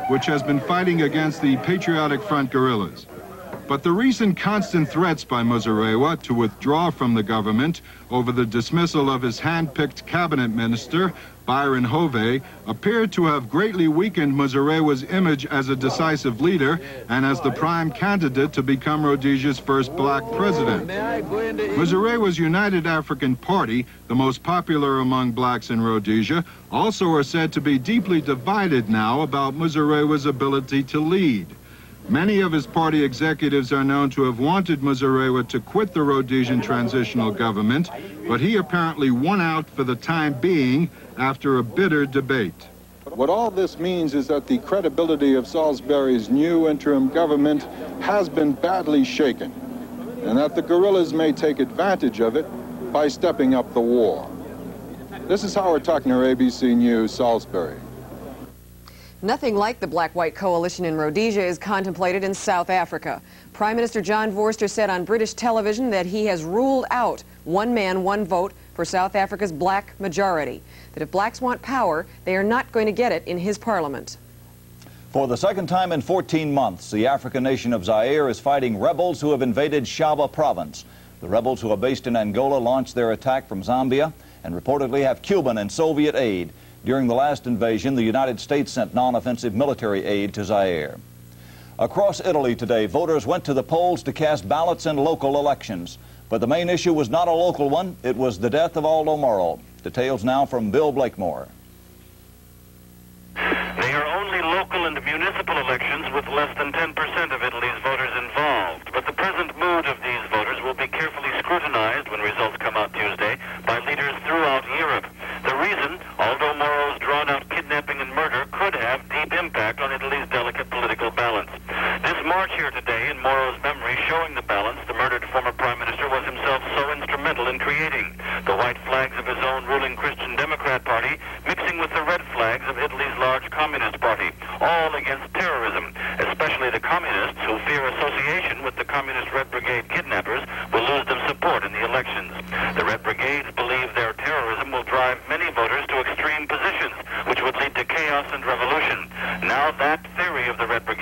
which has been fighting against the Patriotic Front guerrillas. But the recent constant threats by Muzorewa to withdraw from the government over the dismissal of his hand-picked cabinet minister, Byron Hove, appeared to have greatly weakened Muzorewa's image as a decisive leader and as the prime candidate to become Rhodesia's first black president. Muzorewa's United African Party, the most popular among blacks in Rhodesia, also are said to be deeply divided now about Muzorewa's ability to lead. Many of his party executives are known to have wanted Muzorewa to quit the Rhodesian transitional government, but he apparently won out for the time being after a bitter debate. What all this means is that the credibility of Salisbury's new interim government has been badly shaken, and that the guerrillas may take advantage of it by stepping up the war. This is Howard Tuckner, A B C News, Salisbury. Nothing like the black-white coalition in Rhodesia is contemplated in South Africa. Prime Minister John Vorster said on British television that he has ruled out one man, one vote for South Africa's black majority. That if blacks want power, they are not going to get it in his parliament. For the second time in fourteen months, the African nation of Zaire is fighting rebels who have invaded Shaba province. The rebels who are based in Angola launched their attack from Zambia and reportedly have Cuban and Soviet aid. During the last invasion, the United States sent non-offensive military aid to Zaire. Across Italy today, voters went to the polls to cast ballots in local elections. But the main issue was not a local one. It was the death of Aldo Moro. Details now from Bill Blakemore. They are only local and municipal elections with less than ten percent of Italy's voters involved. But the present mood of these voters will be carefully scrutinized when results come out Tuesday by leaders throughout Europe. The reason, Aldo Moro's drawn-out kidnapping and murder could have deep impact on Italy's delicate political balance. This march here today in Moro's memory showing the balance the murdered former prime minister was himself so instrumental in creating. The white flags of his own ruling Christian Democrat Party mixing with the red flags of Italy's large Communist Party, all against terrorism, especially the communists who fear association with the Communist Red Brigade kidnappers will lose them support in the elections. The Red Brigades believe their terrorism will drive many voters to extreme positions, which would lead to chaos and revolution. Now that theory of the Red Brigade